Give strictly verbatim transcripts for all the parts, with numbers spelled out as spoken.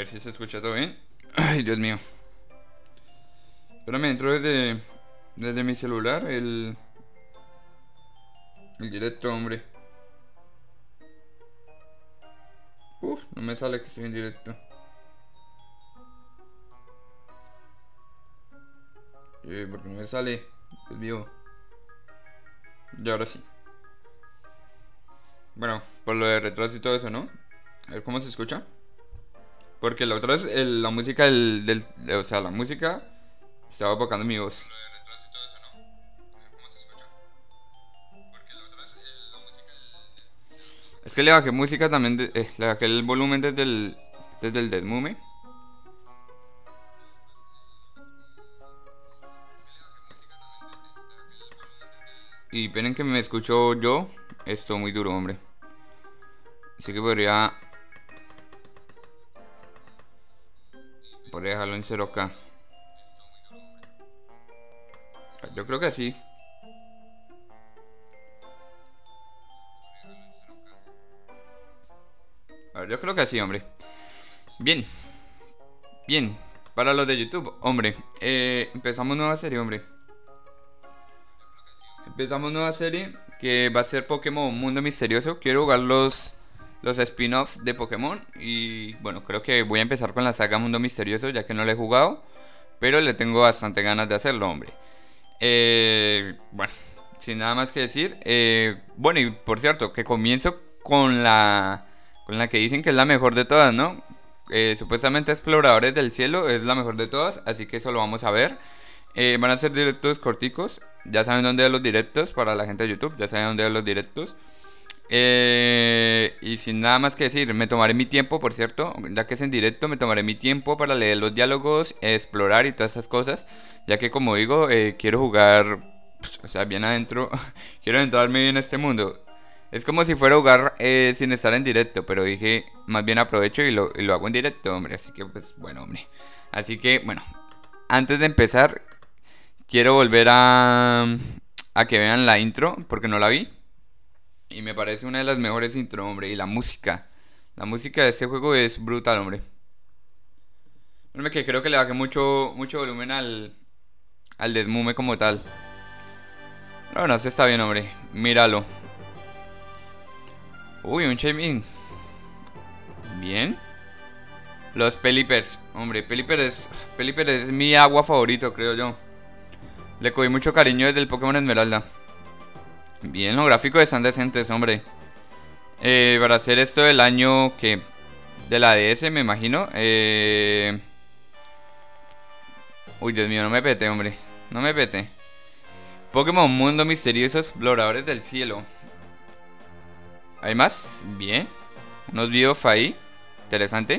ver si se escucha todo bien. Ay, Dios mío. Espérame, entro desde, desde mi celular el, el directo, hombre. Uf, no me sale que estoy en directo. Eh, porque no me sale. Es vivo. Y ahora sí. Bueno, por lo de retraso y todo eso, ¿no? A ver cómo se escucha. Porque la otra es el- la música del, del- O sea, la música estaba opacando mi voz. Es que le bajé música también, de- eh, le bajé el volumen desde el, desde el Desmume. Y esperen que me escucho yo, esto muy duro, hombre. Así que podría, podría dejarlo en cero K. Yo creo que sí. A ver, yo creo que sí, hombre. Bien, bien. Para los de YouTube, hombre. Eh, empezamos nueva serie, hombre. Empezamos nueva serie que va a ser Pokémon Mundo Misterioso. Quiero jugar los, los spin-offs de Pokémon. Y bueno, creo que voy a empezar con la saga Mundo Misterioso, ya que no la he jugado. Pero le tengo bastante ganas de hacerlo, hombre. Eh, bueno, sin nada más que decir. Eh, bueno, y por cierto, que comienzo con la, con la que dicen que es la mejor de todas, ¿no? Eh, supuestamente Exploradores del Cielo es la mejor de todas, así que eso lo vamos a ver. Eh, van a ser directos corticos. Ya saben dónde ver los directos para la gente de YouTube. Ya saben dónde ver los directos. Eh, y sin nada más que decir, me tomaré mi tiempo, por cierto, ya que es en directo, me tomaré mi tiempo para leer los diálogos, explorar y todas esas cosas, ya que como digo, eh, quiero jugar, pues, o sea, bien adentro, quiero entrarme bien en este mundo. Es como si fuera a jugar eh, sin estar en directo, pero dije, más bien aprovecho y lo, y lo hago en directo, hombre, así que pues bueno, hombre. Así que bueno, antes de empezar, quiero volver a, a que vean la intro, porque no la vi. Y me parece una de las mejores intro, hombre. Y la música. La música de este juego es brutal, hombre. Hombre, que creo que le bajé mucho, mucho volumen al, al desmume como tal. Pero bueno, este está bien, hombre. Míralo. Uy, un Shaymin. Bien. Los Pelipers. Hombre, Pelipper es, Pelipper es mi agua favorito, creo yo. Le cogí mucho cariño desde el Pokémon Esmeralda. Bien, los gráficos están decentes, hombre. Eh, para hacer esto del año que... De la D S, me imagino. Eh... Uy, Dios mío, no me pete, hombre. No me pete. Pokémon Mundo Misterioso, Exploradores del Cielo. ¿Hay más? Bien. Unos videos ahí. Interesante.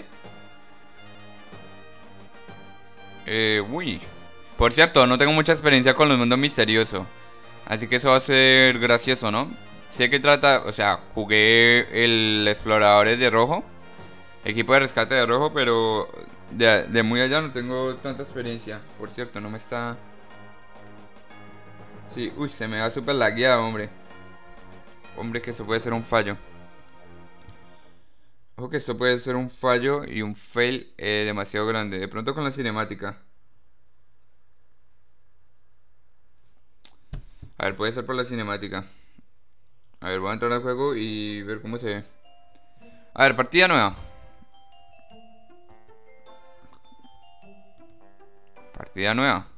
Eh, uy. Por cierto, no tengo mucha experiencia con los mundos misteriosos. Así que eso va a ser gracioso, ¿no? Sé que trata, o sea, jugué el Exploradores de Rojo. Equipo de rescate de Rojo, pero de, de muy allá no tengo tanta experiencia. Por cierto, no me está... Sí, uy, se me va súper lagueado, hombre. Hombre, que eso puede ser un fallo. Ojo que esto puede ser un fallo y un fail eh, demasiado grande. De pronto con la cinemática. A ver, puede ser por la cinemática. A ver, voy a entrar al juego y ver cómo se ve. A ver, partida nueva. Partida nueva.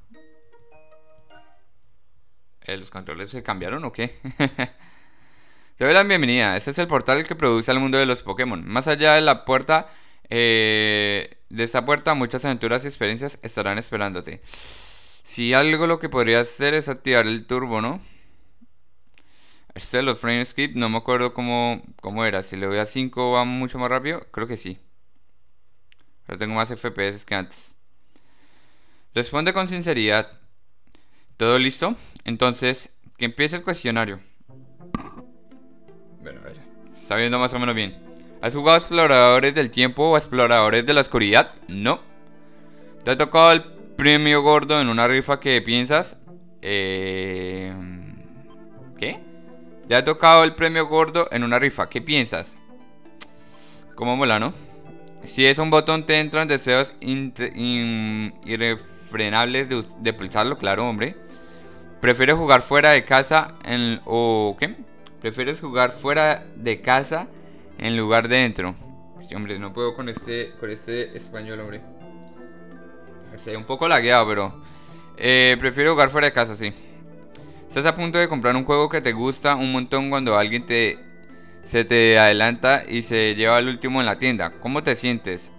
Eh, ¿Los controles se cambiaron o qué? Te doy la bienvenida. Este es el portal que produce al mundo de los Pokémon. Más allá de la puerta, eh, de esta puerta, muchas aventuras y experiencias estarán esperándote. Si algo lo que podría hacer es activar el turbo, ¿no? Este de los frame skip, no me acuerdo cómo, cómo era. Si le doy a cinco va mucho más rápido. Creo que sí. Pero tengo más F P S que antes. Responde con sinceridad. ¿Todo listo? Entonces, que empiece el cuestionario. Bueno, a ver. Está viendo más o menos bien. ¿Has jugado a Exploradores del Tiempo o a Exploradores de la Oscuridad? No. ¿Te ha tocado el premio gordo en una rifa que piensas? Eh... ¿Qué? ¿Te ha tocado el premio gordo en una rifa? ¿Qué piensas? ¿Cómo mola, no? Si es un botón, te entran deseos irrefrenables de, de pulsarlo, claro, hombre. ¿Prefieres jugar fuera de casa en, o qué? ¿Prefieres jugar fuera de casa en lugar de dentro? Sí, hombre, no puedo con este, con este español, hombre. A ver, se ve un poco lagueado, pero... Eh, prefiero jugar fuera de casa, sí. Estás a punto de comprar un juego que te gusta un montón cuando alguien te se te adelanta y se lleva el último en la tienda. ¿Cómo te sientes?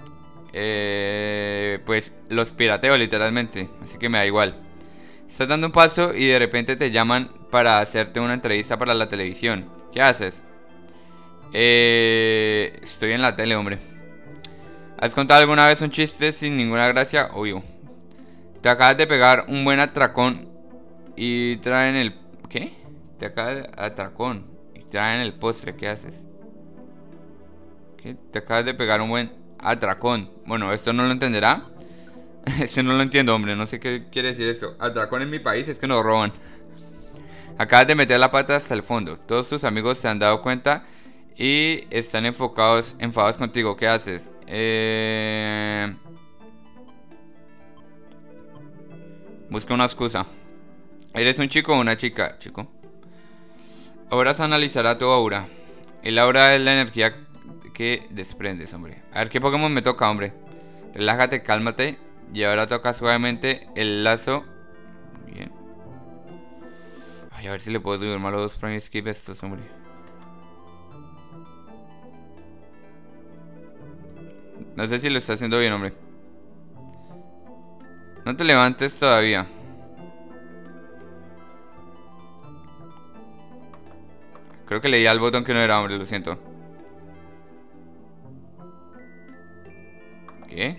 Eh, pues los pirateo literalmente, así que me da igual. Estás dando un paso y de repente te llaman para hacerte una entrevista para la televisión. ¿Qué haces? Eh, estoy en la tele, hombre. ¿Has contado alguna vez un chiste sin ninguna gracia? Obvio. Te acabas de pegar un buen atracón y traen el... ¿Qué? Te acabas de... Atracón y traen el postre, ¿qué haces? ¿Qué? Te acabas de pegar un buen atracón. Bueno, esto no lo entenderá. Esto no lo entiendo, hombre, no sé qué quiere decir eso. Atracón en mi país es que nos roban. Acabas de meter la pata hasta el fondo. Todos tus amigos se han dado cuenta y están enfocados, enfadados contigo. ¿Qué haces? Eh... Busca una excusa. ¿Eres un chico o una chica? Chico. Ahora se analizará tu aura. El aura es la energía que desprendes, hombre. A ver qué Pokémon me toca, hombre. Relájate, cálmate. Y ahora toca suavemente el lazo. Bien. Ay, a ver si le puedo subir malo dos Prime Skip a estos, hombre. No sé si lo está haciendo bien, hombre. No te levantes todavía. Creo que leía el botón que no era, hombre, lo siento. ¿Qué?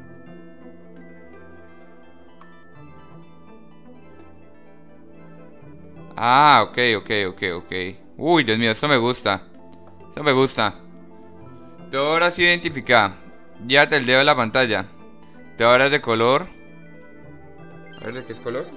Ah, ok, ok, ok, ok. Uy, Dios mío, esto me gusta. Esto me gusta. Todo ahora sí identifica. Llévate el dedo de la pantalla. Te ahora de color. A ver, ¿de qué es color?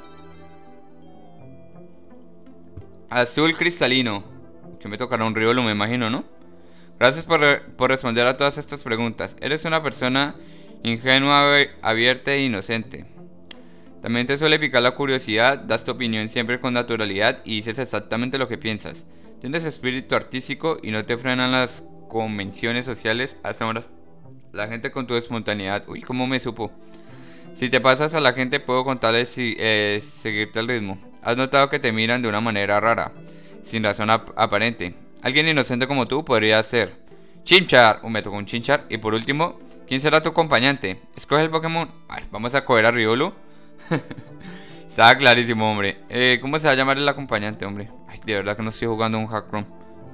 Azul cristalino. Que me tocará un Riolu, me imagino, ¿no? Gracias por, re por responder a todas estas preguntas. Eres una persona ingenua, abierta e inocente. También te suele picar la curiosidad, das tu opinión siempre con naturalidad y dices exactamente lo que piensas. Tienes espíritu artístico y no te frenan las convenciones sociales. Asombras la gente con tu espontaneidad. Uy, ¿cómo me supo? Si te pasas a la gente puedo contarles si, eh, seguirte el ritmo. Has notado que te miran de una manera rara, sin razón ap aparente. Alguien inocente como tú podría ser Chimchar, un me tocó un Chimchar. Y por último, ¿quién será tu acompañante? Escoge el Pokémon. Ay, vamos a coger a Riolu. Estaba clarísimo, hombre. eh, ¿Cómo se va a llamar el acompañante, hombre? Ay, de verdad que no estoy jugando un Hack Room.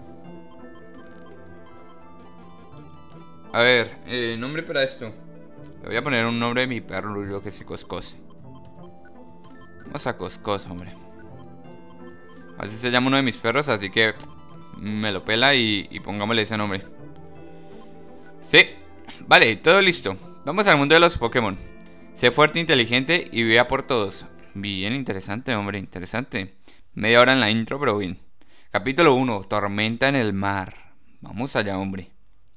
A ver, eh, nombre para esto. Le voy a poner un nombre de mi perro, yo que se Coscos. Vamos a Coscos, hombre. Así se llama uno de mis perros, así que me lo pela y, y pongámosle ese nombre. Sí, vale, todo listo. Vamos al mundo de los Pokémon. Sé fuerte, inteligente y vea por todos. Bien, interesante, hombre, interesante. Media hora en la intro, pero bien. Capítulo uno, Tormenta en el mar. Vamos allá, hombre.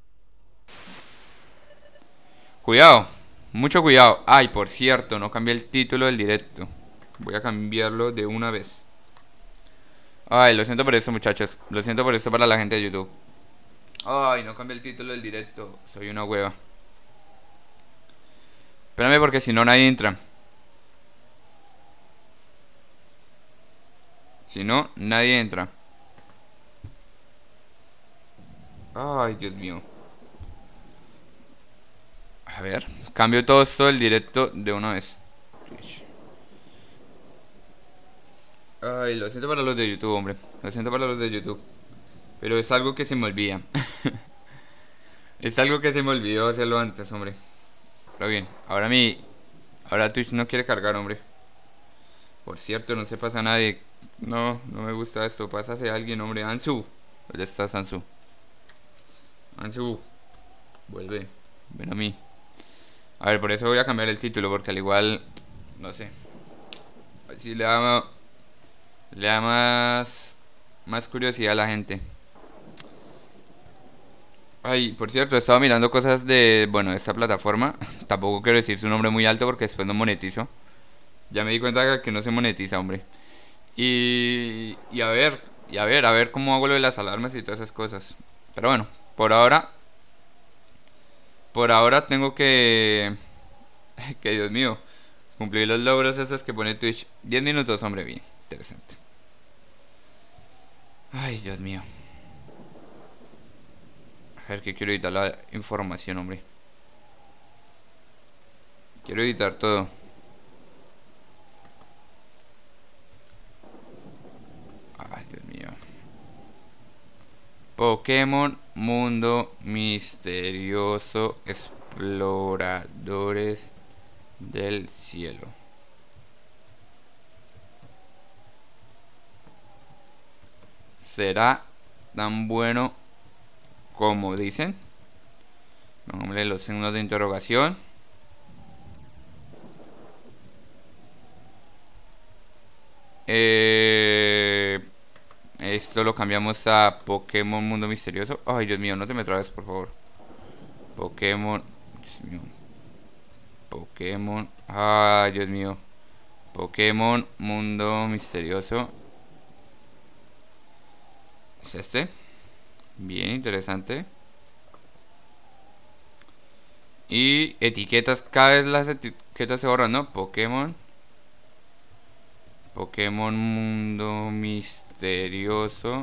Cuidado, mucho cuidado. Ay, por cierto, no cambié el título del directo. Voy a cambiarlo de una vez. Ay, lo siento por eso, muchachos. Lo siento por eso para la gente de YouTube. Ay, no cambié el título del directo. Soy una hueva. Espérame porque si no nadie entra. Si no, nadie entra. Ay, Dios mío. A ver, cambio todo esto del directo de una vez. Ay, lo siento para los de YouTube, hombre. Lo siento para los de YouTube. Pero es algo que se me olvida. Es algo que se me olvidó hacerlo antes, hombre. Pero bien, ahora mi... Ahora Twitch no quiere cargar, hombre. Por cierto, no se pasa a nadie. No, no me gusta esto. Pásase a alguien, hombre. Ansu. ¿Dónde estás, Ansu? Ansu. Vuelve. Ven a mí. A ver, por eso voy a cambiar el título. Porque al igual... No sé. Así le da... Le da más... Más curiosidad a la gente. Ay, por cierto, he estado mirando cosas de, bueno, de esta plataforma. Tampoco quiero decir su nombre muy alto porque después no monetizo. Ya me di cuenta que no se monetiza, hombre. Y, y a ver, y a ver, a ver cómo hago lo de las alarmas y todas esas cosas. Pero bueno, por ahora, por ahora tengo que, que Dios mío, cumplir los logros esos que pone Twitch. Diez minutos, hombre, bien, interesante. Ay, Dios mío. A ver que quiero editar la información, hombre. Quiero editar todo. Ay, Dios mío. Pokémon Mundo Misterioso Exploradores del Cielo. ¿Será tan bueno como dicen? Pongámosle los signos de interrogación. Eh, esto lo cambiamos a Pokémon Mundo Misterioso. Ay, Dios mío, no te me trabes, por favor. Pokémon. Dios mío. Pokémon. Ay, Dios mío. Pokémon Mundo Misterioso. ¿Es este? Bien, interesante. Y etiquetas, cada vez las etiquetas se borran, ¿no? Pokémon. Pokémon Mundo Misterioso.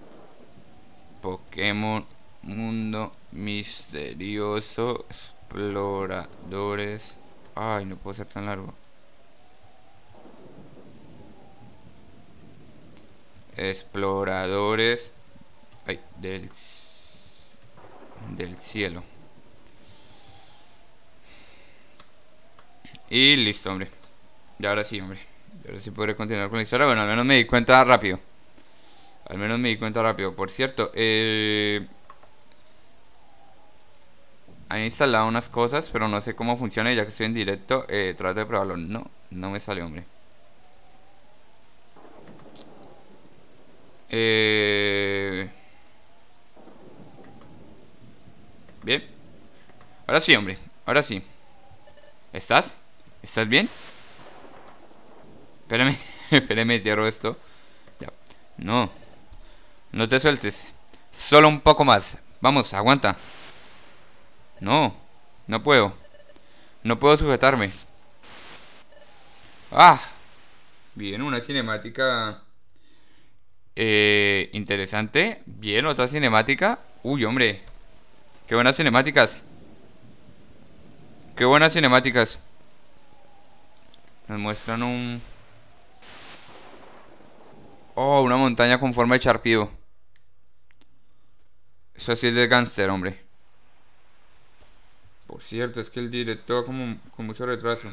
Pokémon Mundo Misterioso. Exploradores. Ay, no puedo ser tan largo. Exploradores. Ay, del, del cielo. Y listo, hombre. Y ahora sí, hombre. Y ahora sí podré continuar con la historia. Bueno, al menos me di cuenta rápido. Al menos me di cuenta rápido. Por cierto, eh... han instalado unas cosas, pero no sé cómo funciona. Ya que estoy en directo, eh, trato de probarlo. No, no me salió, hombre. Eh... Bien. Ahora sí, hombre. Ahora sí. ¿Estás? ¿Estás bien? Espérame. Espérame, cierro esto. Ya. No. No te sueltes. Solo un poco más. Vamos, aguanta. No. No puedo. No puedo sujetarme. Ah. Bien, una cinemática eh, interesante. Bien, otra cinemática. Uy, hombre. Qué buenas cinemáticas. Qué buenas cinemáticas. Nos muestran un... Oh, una montaña con forma de charpido. Eso sí es de gánster, hombre. Por cierto, es que el director como con mucho retraso.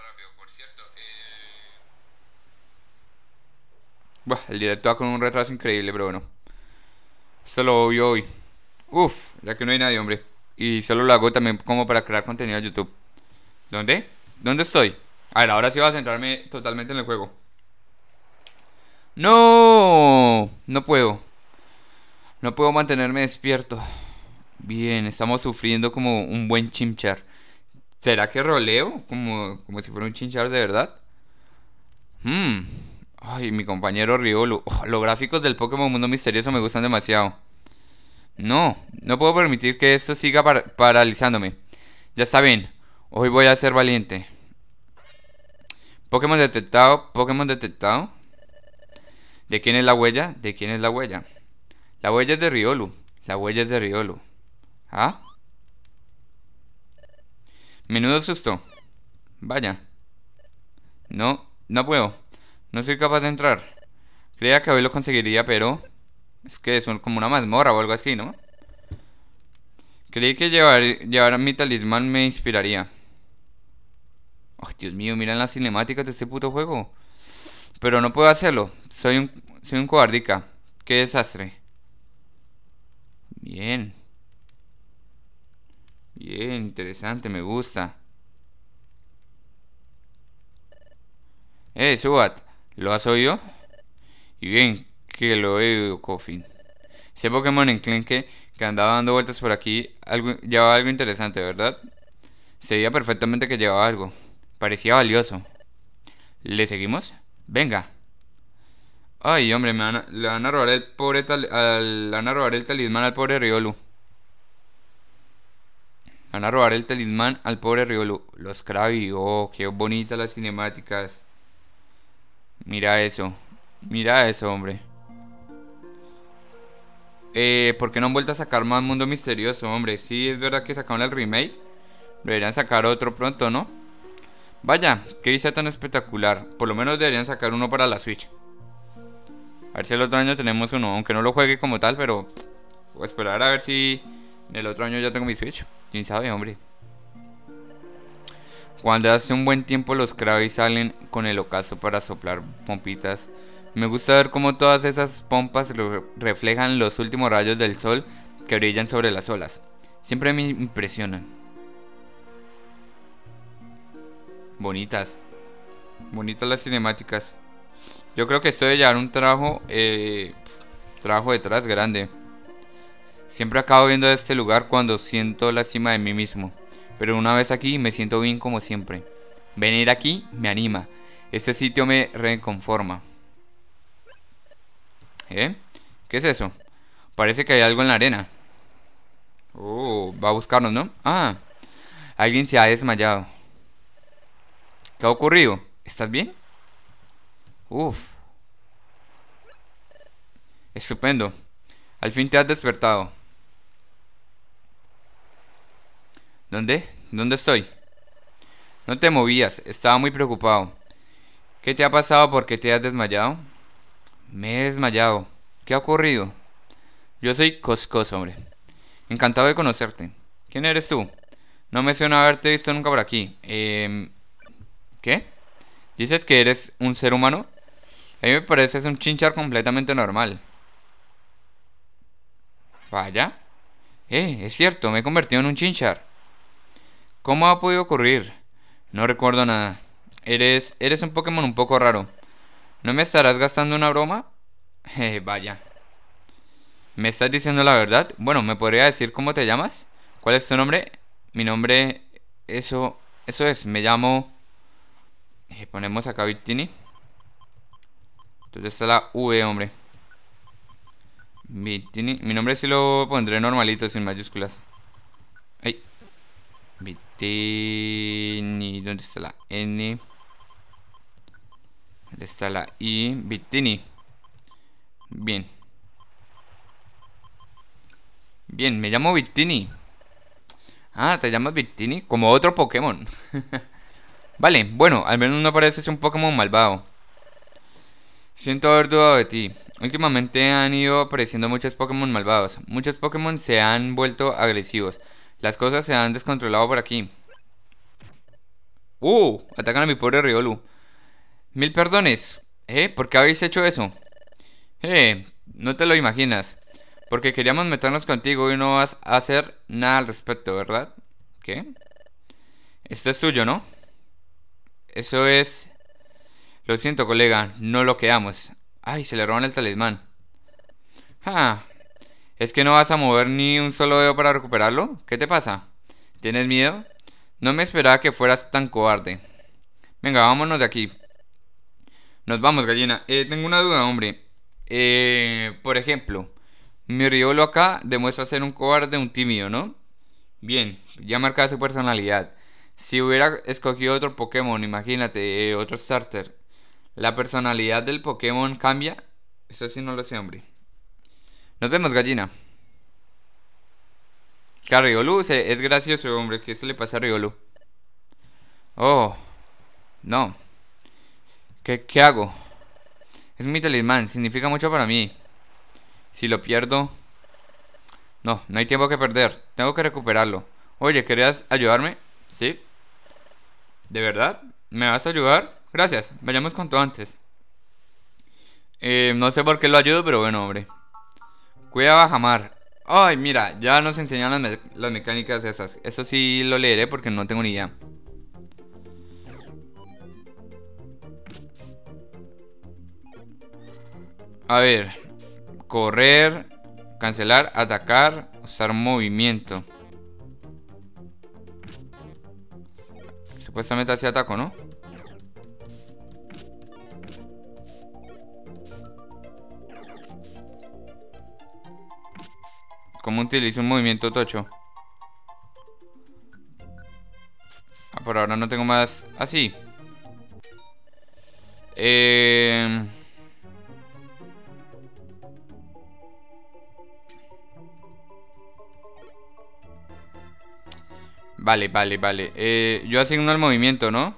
Buah, el director va con un retraso increíble, pero bueno. Esto lo vio hoy. Uf, ya que no hay nadie, hombre. Y solo lo hago también como para crear contenido a YouTube. ¿Dónde? ¿Dónde estoy? A ver, ahora sí voy a centrarme totalmente en el juego. ¡No! No puedo. No puedo mantenerme despierto. Bien, estamos sufriendo como un buen chimchar. ¿Será que roleo? Como, como si fuera un chinchar de verdad. Hmm. Ay, mi compañero Riolu. Oh, los gráficos del Pokémon Mundo Misterioso me gustan demasiado. No, no puedo permitir que esto siga par- paralizándome. Ya está bien. Hoy voy a ser valiente. Pokémon detectado. Pokémon detectado. ¿De quién es la huella? ¿De quién es la huella? La huella es de Riolu. La huella es de Riolu. ¿Ah? Menudo susto. Vaya. No, no puedo. No soy capaz de entrar. Creía que hoy lo conseguiría, pero... Es que son como una mazmorra o algo así, ¿no? Creí que llevar, llevar mi talismán me inspiraría. Ay, Dios mío, miran las cinemáticas de este puto juego. Pero no puedo hacerlo. Soy un, soy un cobardica. Qué desastre. Bien. Bien, interesante, me gusta. Eh, Subat, ¿lo has oído? Y bien, que lo he oído, Coffin. Ese Pokémon enclenque que andaba dando vueltas por aquí, algo, llevaba algo interesante, ¿verdad? Se veía perfectamente que llevaba algo. Parecía valioso. ¿Le seguimos? Venga. Ay, hombre, me van a- le van a robar el pobre tal- al- le van a robar el talismán al pobre Riolu. Le van a robar el talismán al pobre Riolu. Los Krabby, oh, qué bonitas las cinemáticas. Mira eso. Mira eso, hombre. Eh, ¿por qué no han vuelto a sacar más Mundo Misterioso, hombre? Sí, es verdad que sacaron el remake. Deberían sacar otro pronto, ¿no? Vaya, qué vista tan espectacular. Por lo menos deberían sacar uno para la Switch. A ver si el otro año tenemos uno, aunque no lo juegue como tal, pero voy a esperar a ver si en el otro año ya tengo mi Switch. Quién sabe, hombre. Cuando hace un buen tiempo los Krabby salen con el ocaso para soplar pompitas. Me gusta ver cómo todas esas pompas re- reflejan los últimos rayos del sol que brillan sobre las olas. Siempre me impresionan. Bonitas. Bonitas las cinemáticas. Yo creo que esto debe llevar un trabajo, eh, trabajo detrás grande. Siempre acabo viendo este lugar cuando siento lástima de mí mismo. Pero una vez aquí me siento bien como siempre. Venir aquí me anima. Este sitio me reconforma. ¿Eh? ¿Qué es eso? Parece que hay algo en la arena. Oh, va a buscarnos, ¿no? Ah, alguien se ha desmayado. ¿Qué ha ocurrido? ¿Estás bien? Uf, estupendo. Al fin te has despertado. ¿Dónde? ¿Dónde estoy? No te movías, estaba muy preocupado. ¿Qué te ha pasado? ¿Por qué te has desmayado? Me he desmayado. ¿Qué ha ocurrido? Yo soy Coscos, hombre. Encantado de conocerte. ¿Quién eres tú? No me suena haberte visto nunca por aquí. Eh, ¿Qué? ¿Dices que eres un ser humano? A mí me pareces un chinchar completamente normal. Vaya. Eh, es cierto, me he convertido en un chinchar. ¿Cómo ha podido ocurrir? No recuerdo nada. Eres, eres un Pokémon un poco raro. ¿No me estarás gastando una broma? Eh, vaya. ¿Me estás diciendo la verdad? Bueno, ¿me podría decir cómo te llamas? ¿Cuál es tu nombre? Mi nombre... Eso... Eso es, me llamo... eh, ponemos acá Victini. Entonces está la V, hombre. Victini. Mi nombre sí lo pondré normalito, sin mayúsculas. Ay. Victini. ¿Dónde está la N? ¿Dónde está la I? Victini. Bien. Bien, me llamo Victini. Ah, te llamas Victini, como otro Pokémon. Vale, bueno, al menos no pareces un Pokémon malvado. Siento haber dudado de ti. Últimamente han ido apareciendo muchos Pokémon malvados. Muchos Pokémon se han vuelto agresivos. Las cosas se han descontrolado por aquí. ¡Uh! Atacan a mi pobre Riolu. Mil perdones. ¿Eh? ¿Por qué habéis hecho eso? Eh, no te lo imaginas. Porque queríamos meternos contigo y no vas a hacer nada al respecto, ¿verdad? ¿Qué? Esto es tuyo, ¿no? Eso es... Lo siento, colega, no lo quedamos. Ay, se le roban el talismán. Ah, ¿es que no vas a mover ni un solo dedo para recuperarlo? ¿Qué te pasa? ¿Tienes miedo? No me esperaba que fueras tan cobarde. Venga, vámonos de aquí. Nos vamos, gallina. Eh, tengo una duda, hombre. Eh, por ejemplo, mi Riolo acá demuestra ser un cobarde, un tímido, ¿no? Bien, ya marca su personalidad. Si hubiera escogido otro Pokémon, imagínate, eh, otro starter, ¿la personalidad del Pokémon cambia? Eso sí no lo sé, hombre. Nos vemos, gallina. Que a Riolu se- es gracioso, hombre. ¿Qué se le pasa a Riolu? Oh, no. ¿Qué, qué hago? Es mi talismán, significa mucho para mí. Si lo pierdo... No, no hay tiempo que perder. Tengo que recuperarlo. Oye, ¿querías ayudarme? ¿Sí? ¿De verdad? ¿Me vas a ayudar? Gracias, vayamos cuanto antes. Eh, no sé por qué lo ayudo, pero bueno, hombre. Cuida Bajamar. Ay, mira, ya nos enseñan las, me- las mecánicas esas. Eso sí lo leeré porque no tengo ni idea. A ver, correr, Cancelar, atacar, usar movimiento. Supuestamente así ataco, ¿no? ¿Cómo utilizo un movimiento tocho? Ah, por ahora no tengo más. Así. Eh... Vale, vale, vale. Eh, yo asigno el movimiento, ¿no?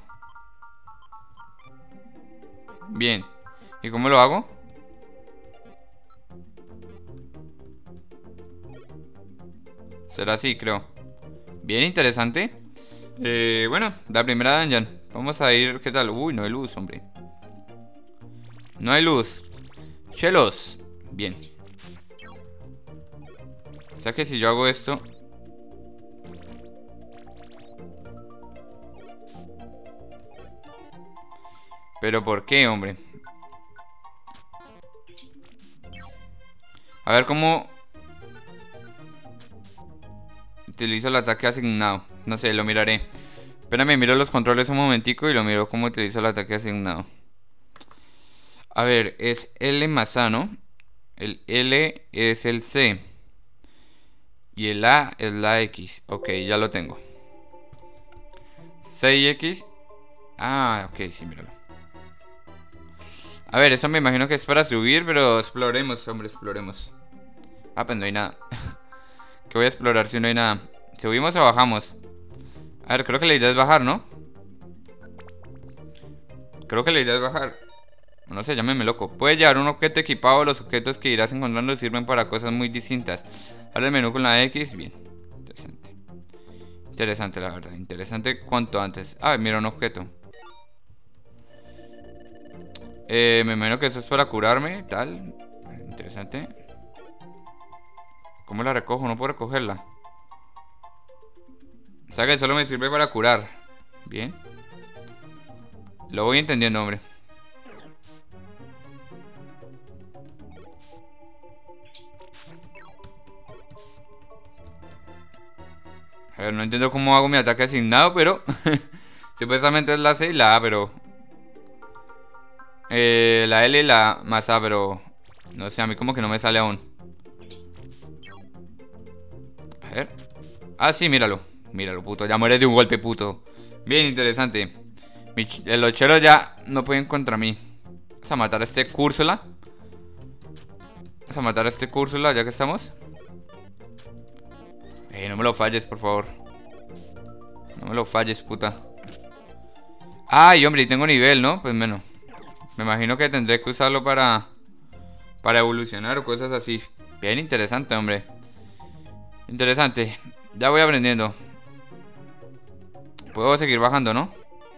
Bien. ¿Y cómo lo hago? Será así, creo. Bien interesante. Eh, bueno, la primera dungeon. Vamos a ir, ¿qué tal? Uy, no hay luz, hombre. No hay luz. Chelos. Bien. O sea que si yo hago esto... ¿Pero por qué, hombre? A ver cómo... Utilizo el ataque asignado. No sé, lo miraré. Espérame, miro los controles un momentico y lo miro cómo utilizo el ataque asignado. A ver, es L más A, ¿no? El L es el C. Y el A es la X. Ok, ya lo tengo. C y X. Ah, ok, sí, míralo. A ver, eso me imagino que es para subir, pero exploremos, hombre, exploremos. Ah, pues no hay nada. ¿Qué voy a explorar si no hay nada? ¿Subimos o bajamos? A ver, creo que la idea es bajar, ¿no? Creo que la idea es bajar. No sé, llámeme loco. Puedes llevar un objeto equipado. Los objetos que irás encontrando sirven para cosas muy distintas. Abre el menú con la X. Bien. Interesante. Interesante, la verdad. Interesante cuanto antes. Ah, mira un objeto. Eh, me imagino que eso es para curarme. Tal. Interesante. ¿Cómo la recojo? No puedo recogerla. O sea que solo me sirve para curar. Bien. Lo voy entendiendo, hombre. A ver, no entiendo cómo hago mi ataque asignado, pero... supuestamente es la C y la A, pero... Eh, la L y la más A, pero... No sé, a mí como que no me sale aún. A ver. Ah, sí, míralo. Míralo, puto. Ya mueres de un golpe, puto. Bien, interesante. Mis, los cheros ya no pueden contra mí. Vamos a matar a este Cúrsula. Vamos a matar a este Cúrsula, ya que estamos. Eh, no me lo falles, por favor. No me lo falles, puta. Ay, hombre, y tengo nivel, ¿no? Pues menos. Me imagino que tendré que usarlo para... Para evolucionar o cosas así. Bien interesante, hombre. Interesante. Ya voy aprendiendo. Puedo seguir bajando, ¿no?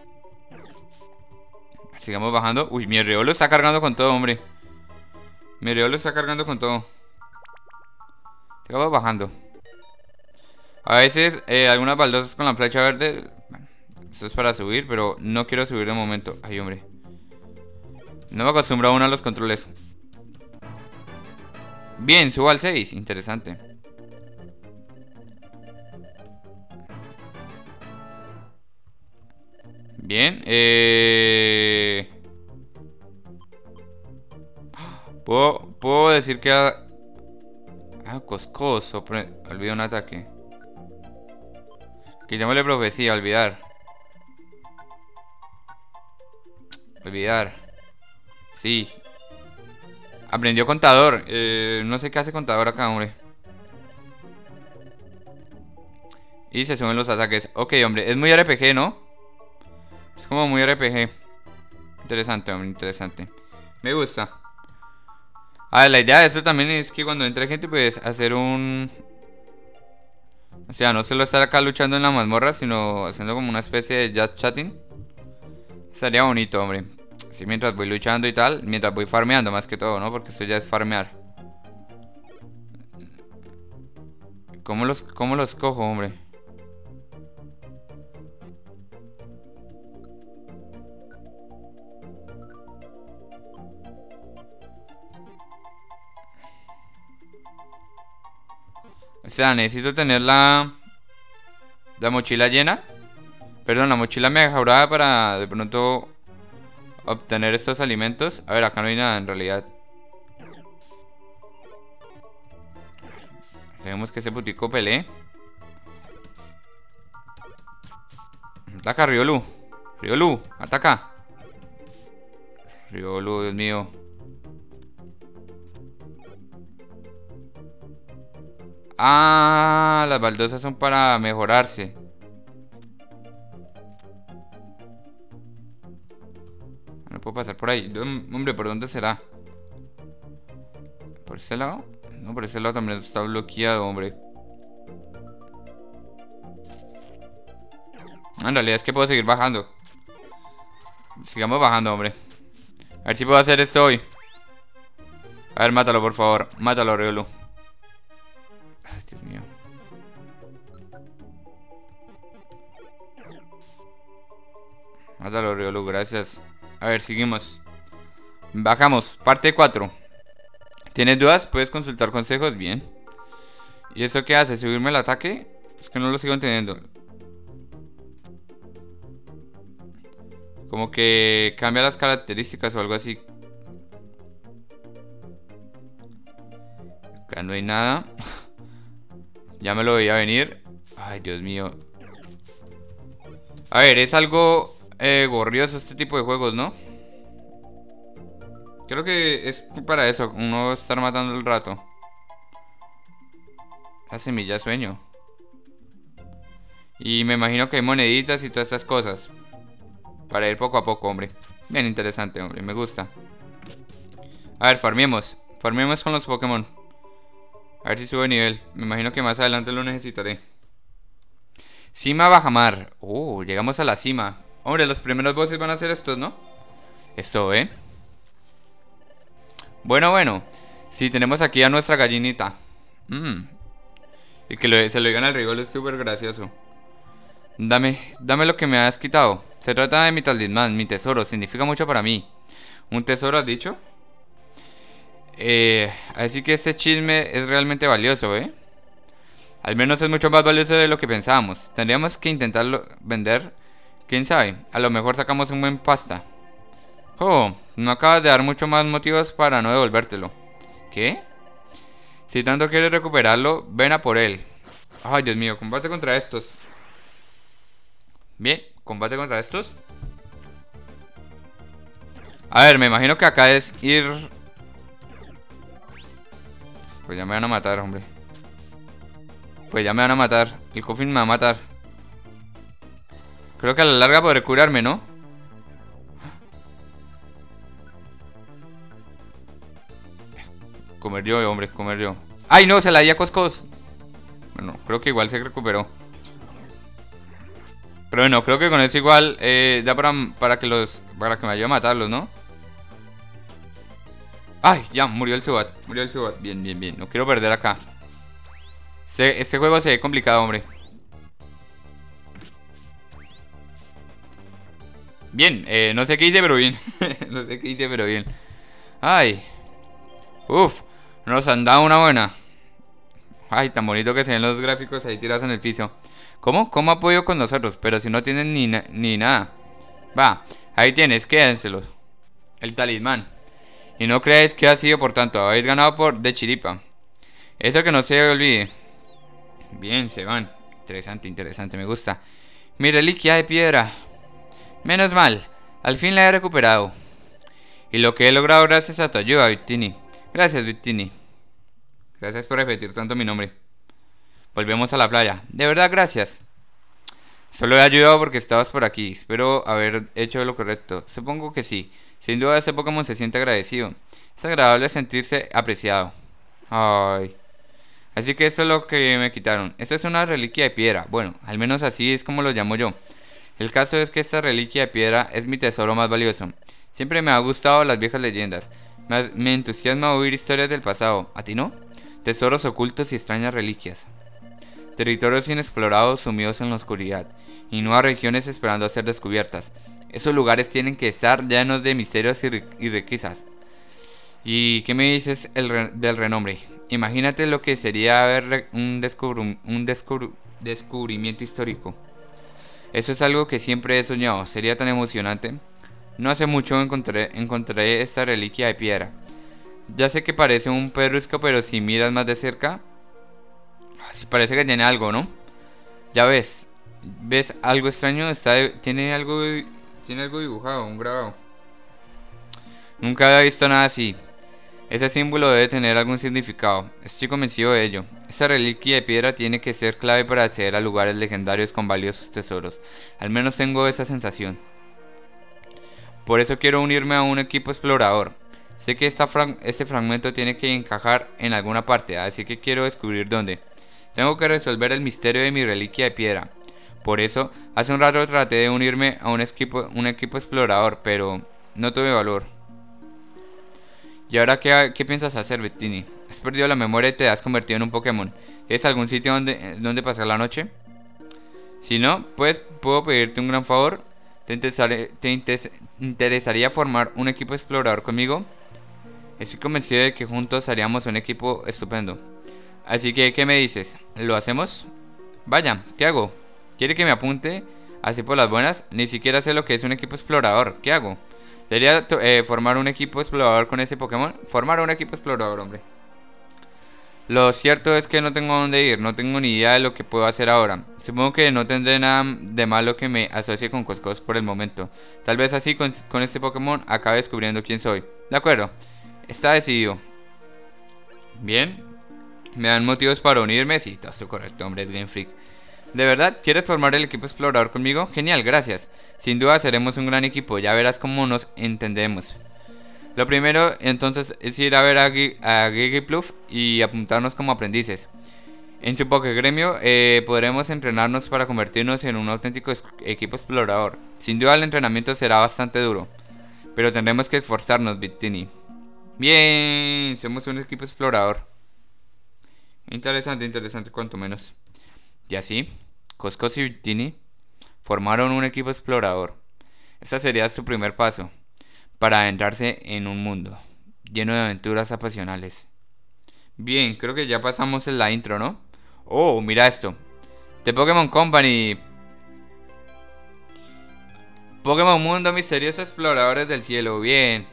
Sigamos bajando. Uy, mi Riolo está cargando con todo, hombre. Mi Riolo está cargando con todo. Sigamos bajando. A veces eh, algunas baldosas con la flecha verde. Esto es para subir, pero no quiero subir de momento. Ay, hombre. No me acostumbro aún a los controles. Bien, subo al seis. Interesante. Bien. Eh... ¿Puedo, puedo decir que... Ha... Ah, coscoso. Olvidé un ataque. Que llamémosle profecía, olvidar. Olvidar. Sí. Aprendió contador. Eh, no sé qué hace contador acá, hombre. Y se suben los ataques. Ok, hombre. Es muy R P G, ¿no? Es como muy R P G. Interesante, hombre. Interesante. Me gusta. A ver, la idea de esto también es que cuando entre gente, pues hacer un... O sea, no solo estar acá luchando en la mazmorra, sino haciendo como una especie de just chatting. Estaría bonito, hombre. Sí, mientras voy luchando y tal. Mientras voy farmeando más que todo, ¿no? Porque esto ya es farmear. ¿Cómo los, cómo los cojo, hombre? O sea, necesito tener la... La mochila llena. Perdón, la mochila mejorada para de pronto obtener estos alimentos. A ver, acá no hay nada en realidad. Tenemos que ese putico pelee. Ataca, Riolu. Riolu, ataca. Riolu, Dios mío. Ah, las baldosas son para mejorarse. No puedo pasar por ahí. Hombre, ¿por dónde será? ¿Por ese lado? No, por ese lado también está bloqueado, hombre. En realidad es que puedo seguir bajando. Sigamos bajando, hombre. A ver si puedo hacer esto hoy. A ver, mátalo, por favor. Mátalo, Riolu. Ay, Dios mío. Mátalo, Riolu, gracias. A ver, seguimos. Bajamos, parte cuatro. ¿Tienes dudas? Puedes consultar consejos. Bien. ¿Y eso qué hace? ¿Subirme el ataque? Es que no lo sigo entendiendo. Como que cambia las características o algo así. Acá no hay nada. Ya me lo veía venir. Ay, Dios mío. A ver, es algo eh, gorrioso este tipo de juegos, ¿no? Creo que es para eso, uno estar matando el rato. La semilla sueño. Y me imagino que hay moneditas y todas estas cosas. Para ir poco a poco, hombre. Bien interesante, hombre, me gusta. A ver, farmemos. Farmemos con los Pokémon. A ver si sube nivel. Me imagino que más adelante lo necesitaré. Cima Bajamar. Uh, llegamos a la cima. Hombre, los primeros bosses van a ser estos, ¿no? Esto, ¿eh? Bueno, bueno. Sí, tenemos aquí a nuestra gallinita. Mmm. Y que lo, se lo digan al Riolu es súper gracioso. Dame, dame lo que me has quitado. Se trata de mi talismán, mi tesoro. Significa mucho para mí. ¿Un tesoro has dicho? Eh, así que este chisme es realmente valioso, ¿eh? Al menos es mucho más valioso de lo que pensábamos. Tendríamos que intentarlo vender. ¿Quién sabe? A lo mejor sacamos un buen pasta. Oh, no acabas de dar mucho más motivos para no devolvértelo. ¿Qué? Si tanto quieres recuperarlo, ven a por él. Ay, Dios mío, combate contra estos. Bien, combate contra estos. A ver, me imagino que acá es ir... Pues ya me van a matar, hombre. Pues ya me van a matar. El Koffing me va a matar. Creo que a la larga podré curarme, ¿no? Comer yo, hombre, comer yo. ¡Ay, no! Se la di a Coscos. Bueno, creo que igual se recuperó. Pero bueno, creo que con eso igual eh, da para, para que los para que me ayude a matarlos, ¿no? ¡Ay! Ya, murió el Zubat. Murió el Zubat. Bien, bien, bien. No quiero perder acá. Este, este juego se ve complicado, hombre. Bien, eh, no sé qué hice, pero bien. No sé qué hice, pero bien. ¡Ay! ¡Uf! Nos han dado una buena. ¡Ay! Tan bonito que se ven los gráficos ahí tirados en el piso. ¿Cómo? ¿Cómo apoyo con nosotros? Pero si no tienen ni, na ni nada. Va, ahí tienes, quédenselos. El talismán. Y no creáis que ha sido por tanto. Habéis ganado por de chiripa. Eso que no se olvide. Bien, se van. Interesante, interesante, me gusta. Mi reliquia de piedra. Menos mal, al fin la he recuperado. Y lo que he logrado gracias a tu ayuda, Victini. Gracias, Victini. Gracias por repetir tanto mi nombre. Volvemos a la playa. De verdad, gracias. Solo he ayudado porque estabas por aquí. Espero haber hecho lo correcto. Supongo que sí. Sin duda este Pokémon se siente agradecido. Es agradable sentirse apreciado. Ay. Así que esto es lo que me quitaron. Esto es una reliquia de piedra. Bueno, al menos así es como lo llamo yo. El caso es que esta reliquia de piedra es mi tesoro más valioso. Siempre me ha gustado las viejas leyendas. Me, me entusiasma oír historias del pasado. ¿A ti no? Tesoros ocultos y extrañas reliquias. Territorios inexplorados sumidos en la oscuridad. Y nuevas regiones esperando a ser descubiertas. Esos lugares tienen que estar llenos de misterios y, ri y riquezas. ¿Y qué me dices el re- del renombre? Imagínate lo que sería ver re- un, descubru- un descubru- descubrimiento histórico. Eso es algo que siempre he soñado, sería tan emocionante. No hace mucho encontré, encontré esta reliquia de piedra. Ya sé que parece un pedrusco, pero si miras más de cerca, sí parece que tiene algo, ¿no? Ya ves, ¿ves algo extraño? Está, tiene algo, tiene algo dibujado, un grabado. Nunca había visto nada así. Ese símbolo debe tener algún significado. Estoy convencido de ello. Esta reliquia de piedra tiene que ser clave para acceder a lugares legendarios con valiosos tesoros. Al menos tengo esa sensación. Por eso quiero unirme a un equipo explorador. Sé que esta frag- este fragmento tiene que encajar en alguna parte, así que quiero descubrir dónde. Tengo que resolver el misterio de mi reliquia de piedra. Por eso, hace un rato traté de unirme a un equipo, un equipo explorador, pero no tuve valor. ¿Y ahora qué, qué piensas hacer, Bettini? ¿Has perdido la memoria y te has convertido en un Pokémon? ¿Es algún sitio donde, donde pasar la noche? Si no, pues puedo pedirte un gran favor. ¿Te, interesare- te intes- interesaría formar un equipo explorador conmigo? Estoy convencido de que juntos haríamos un equipo estupendo. Así que, ¿qué me dices? ¿Lo hacemos? Vaya, ¿qué hago? ¿Quiere que me apunte? Así por las buenas, ni siquiera sé lo que es un equipo explorador. ¿Qué hago? ¿Debería to- eh, formar un equipo explorador con ese Pokémon? Formar un equipo explorador, hombre. Lo cierto es que no tengo dónde ir, no tengo ni idea de lo que puedo hacer ahora. Supongo que no tendré nada de malo que me asocie con Coscos por el momento. Tal vez así con, con este Pokémon acabe descubriendo quién soy. De acuerdo, está decidido. Bien, ¿me dan motivos para unirme? Sí, todo esto correcto, hombre, es Game Freak. ¿De verdad quieres formar el equipo explorador conmigo? Genial, gracias. Sin duda seremos un gran equipo, ya verás cómo nos entendemos. Lo primero entonces es ir a ver a, Gi- a Gigipluff y apuntarnos como aprendices. En su Pokégremio eh, podremos entrenarnos para convertirnos en un auténtico es- equipo explorador. Sin duda el entrenamiento será bastante duro, pero tendremos que esforzarnos, Victini. Bien, somos un equipo explorador. Interesante, interesante, cuanto menos. Y así, Coscos y Victini formaron un equipo explorador. Ese sería su primer paso para adentrarse en un mundo lleno de aventuras apasionales. Bien, creo que ya pasamos en la intro, ¿no? Oh, mira esto. The Pokémon Company. Pokémon Mundo Misterioso Exploradores del Cielo. Bien.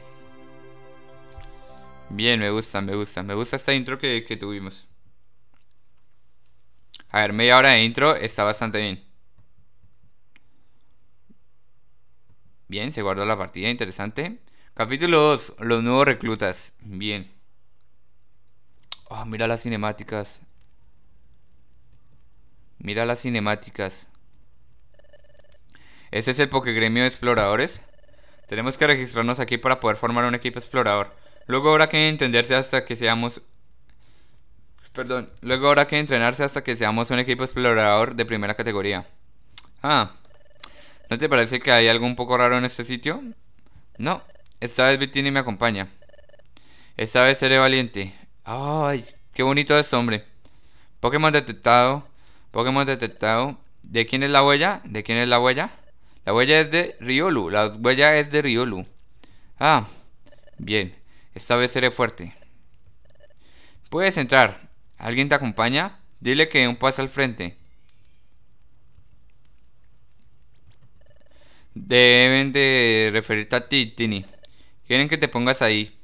Bien, me gusta, me gusta. Me gusta esta intro que, que tuvimos. A ver, media hora de intro está bastante bien. Bien, se guardó la partida, interesante. Capítulo dos, los nuevos reclutas. Bien. Oh, mira las cinemáticas. Mira las cinemáticas. ¿Ese es el Pokégremio de Exploradores? Tenemos que registrarnos aquí para poder formar un equipo explorador. Luego habrá que entenderse hasta que seamos... Perdón. Luego habrá que entrenarse hasta que seamos un equipo explorador de primera categoría. Ah, ¿no te parece que hay algo un poco raro en este sitio? No, esta vez Victini me acompaña. Esta vez seré valiente. Ay, qué bonito es, hombre. Pokémon detectado. Pokémon detectado. ¿De quién es la huella? ¿De quién es la huella? La huella es de Riolu. La huella es de Riolu. Ah, bien. Esta vez seré fuerte. Puedes entrar. ¿Alguien te acompaña? Dile que un paso al frente. Deben de referirte a ti, Tini. Quieren que te pongas ahí.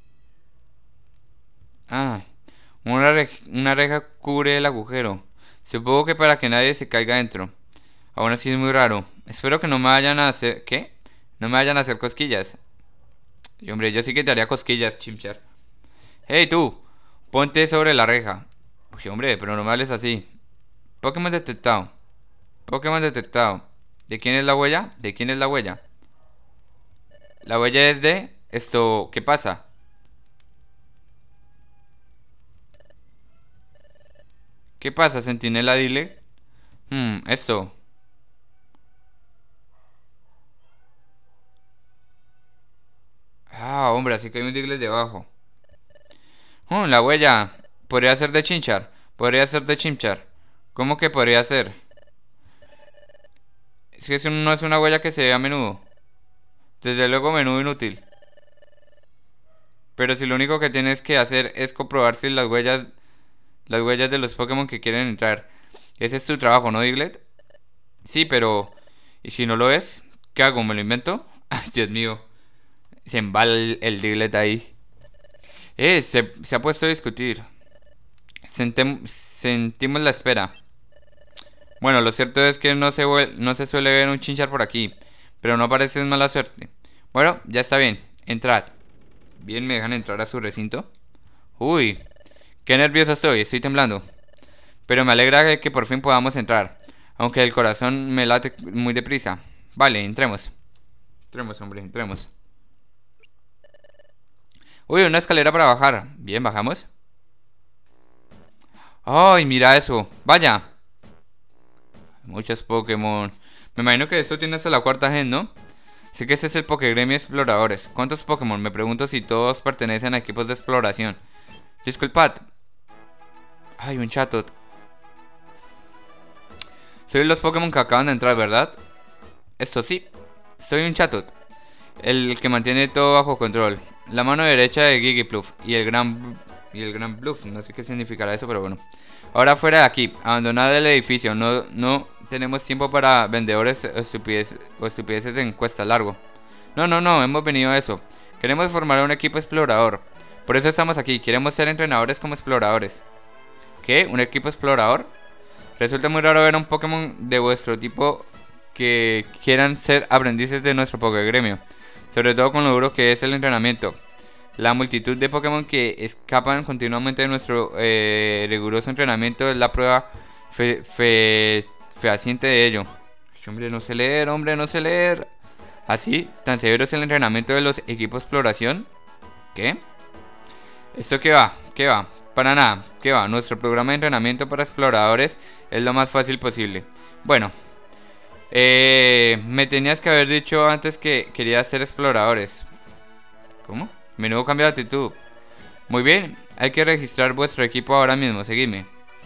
Ah, una, re- una reja cubre el agujero. Supongo que para que nadie se caiga dentro. Aún así es muy raro. Espero que no me vayan a hacer... ¿Qué? No me vayan a hacer cosquillas. Y hombre, yo sí que te haría cosquillas, Chimchar. Hey tú, ponte sobre la reja. Uy, hombre, pero no me hables así. Pokémon detectado. Pokémon detectado. ¿De quién es la huella? ¿De quién es la huella? La huella es de... Esto... ¿Qué pasa? ¿Qué pasa, Centinela? Dile. Hmm, esto. Ah, hombre, así que hay un Diglett debajo. Hmm, la huella. Podría ser de Chinchar. Podría ser de Chimchar. ¿Cómo que podría ser? Es que eso no es una huella que se ve a menudo. Desde luego, menudo inútil. Pero si lo único que tienes que hacer es comprobar si las huellas, las huellas de los Pokémon que quieren entrar. Ese es tu trabajo, ¿no, Diglett? Sí, pero... ¿y si no lo es? ¿Qué hago? ¿Me lo invento? Ay, Dios mío. Se embala el, el Diglett ahí. Eh, se, se ha puesto a discutir. Sentem- sentimos la espera. Bueno, lo cierto es que no se, vuel- no se suele ver un chinchar por aquí. Pero no parece mala suerte. Bueno, ya está bien. Entrad. Bien, me dejan entrar a su recinto. Uy, qué nerviosa estoy, estoy temblando. Pero me alegra que, que por fin podamos entrar. Aunque el corazón me late muy deprisa. Vale, entremos. Entremos, hombre, entremos. Uy, una escalera para bajar. Bien, bajamos. Ay, mira eso. Vaya. Muchos Pokémon. Me imagino que esto tiene hasta la cuarta gen, ¿no? Sé que ese es el Pokégremio Exploradores. ¿Cuántos Pokémon? Me pregunto si todos pertenecen a equipos de exploración. Disculpad. Ay, un Chatot. Soy los Pokémon que acaban de entrar, ¿verdad? Esto sí. Soy un Chatot. El que mantiene todo bajo control. La mano derecha de Gigipluff. Y el gran... Y el gran Bluff. No sé qué significará eso, pero bueno. Ahora fuera de aquí. Abandonad el edificio. No, no tenemos tiempo para vendedores o estupideces, o estupideces de encuesta largo. No, no, no. Hemos venido a eso. Queremos formar un equipo explorador. Por eso estamos aquí. Queremos ser entrenadores como exploradores. ¿Qué? ¿Un equipo explorador? Resulta muy raro ver a un Pokémon de vuestro tipo que quieran ser aprendices de nuestro Pokégremio. Sobre todo con lo duro que es el entrenamiento. La multitud de Pokémon que escapan continuamente de nuestro eh, riguroso entrenamiento es la prueba fe, fe, fehaciente de ello. Hombre, no sé leer, hombre, no sé leer. Así, tan severo es el entrenamiento de los equipos exploración. ¿Qué? ¿Esto qué va? ¿Qué va? Para nada, ¿qué va? Nuestro programa de entrenamiento para exploradores es lo más fácil posible. Bueno, eh, me tenías que haber dicho antes que querías ser exploradores. ¿Cómo? Menudo cambio de actitud. Muy bien, hay que registrar vuestro equipo ahora mismo, seguidme.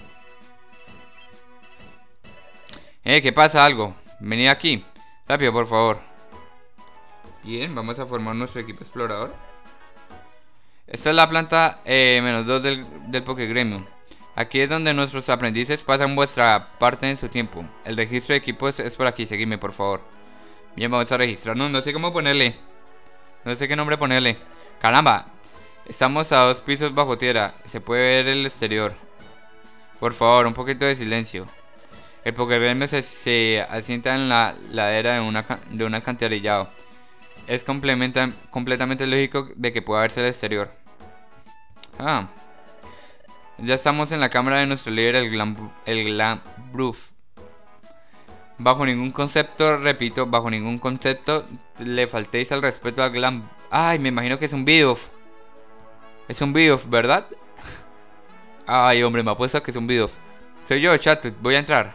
Eh, ¿qué pasa? Algo. Venid aquí. Rápido, por favor. Bien, vamos a formar nuestro equipo explorador. Esta es la planta eh, menos dos del, del Pokégremio. Aquí es donde nuestros aprendices pasan vuestra parte en su tiempo. El registro de equipos es por aquí, seguidme, por favor. Bien, vamos a registrarnos. No sé cómo ponerle. No sé qué nombre ponerle. ¡Caramba! Estamos a dos pisos bajo tierra. Se puede ver el exterior. Por favor, un poquito de silencio. El Pokégremio se, se asienta en la ladera de, una, de un alcantarillado. Es completamente lógico de que pueda verse el exterior. Ah. Ya estamos en la cámara de nuestro líder, el Glam, el Glambruf. Bajo ningún concepto, repito, bajo ningún concepto le faltéis al respeto al Glam... Ay, me imagino que es un Bidoof. Es un Bidoof, ¿verdad? Ay, hombre, me apuesto que es un Bidoof. Soy yo, chat, voy a entrar.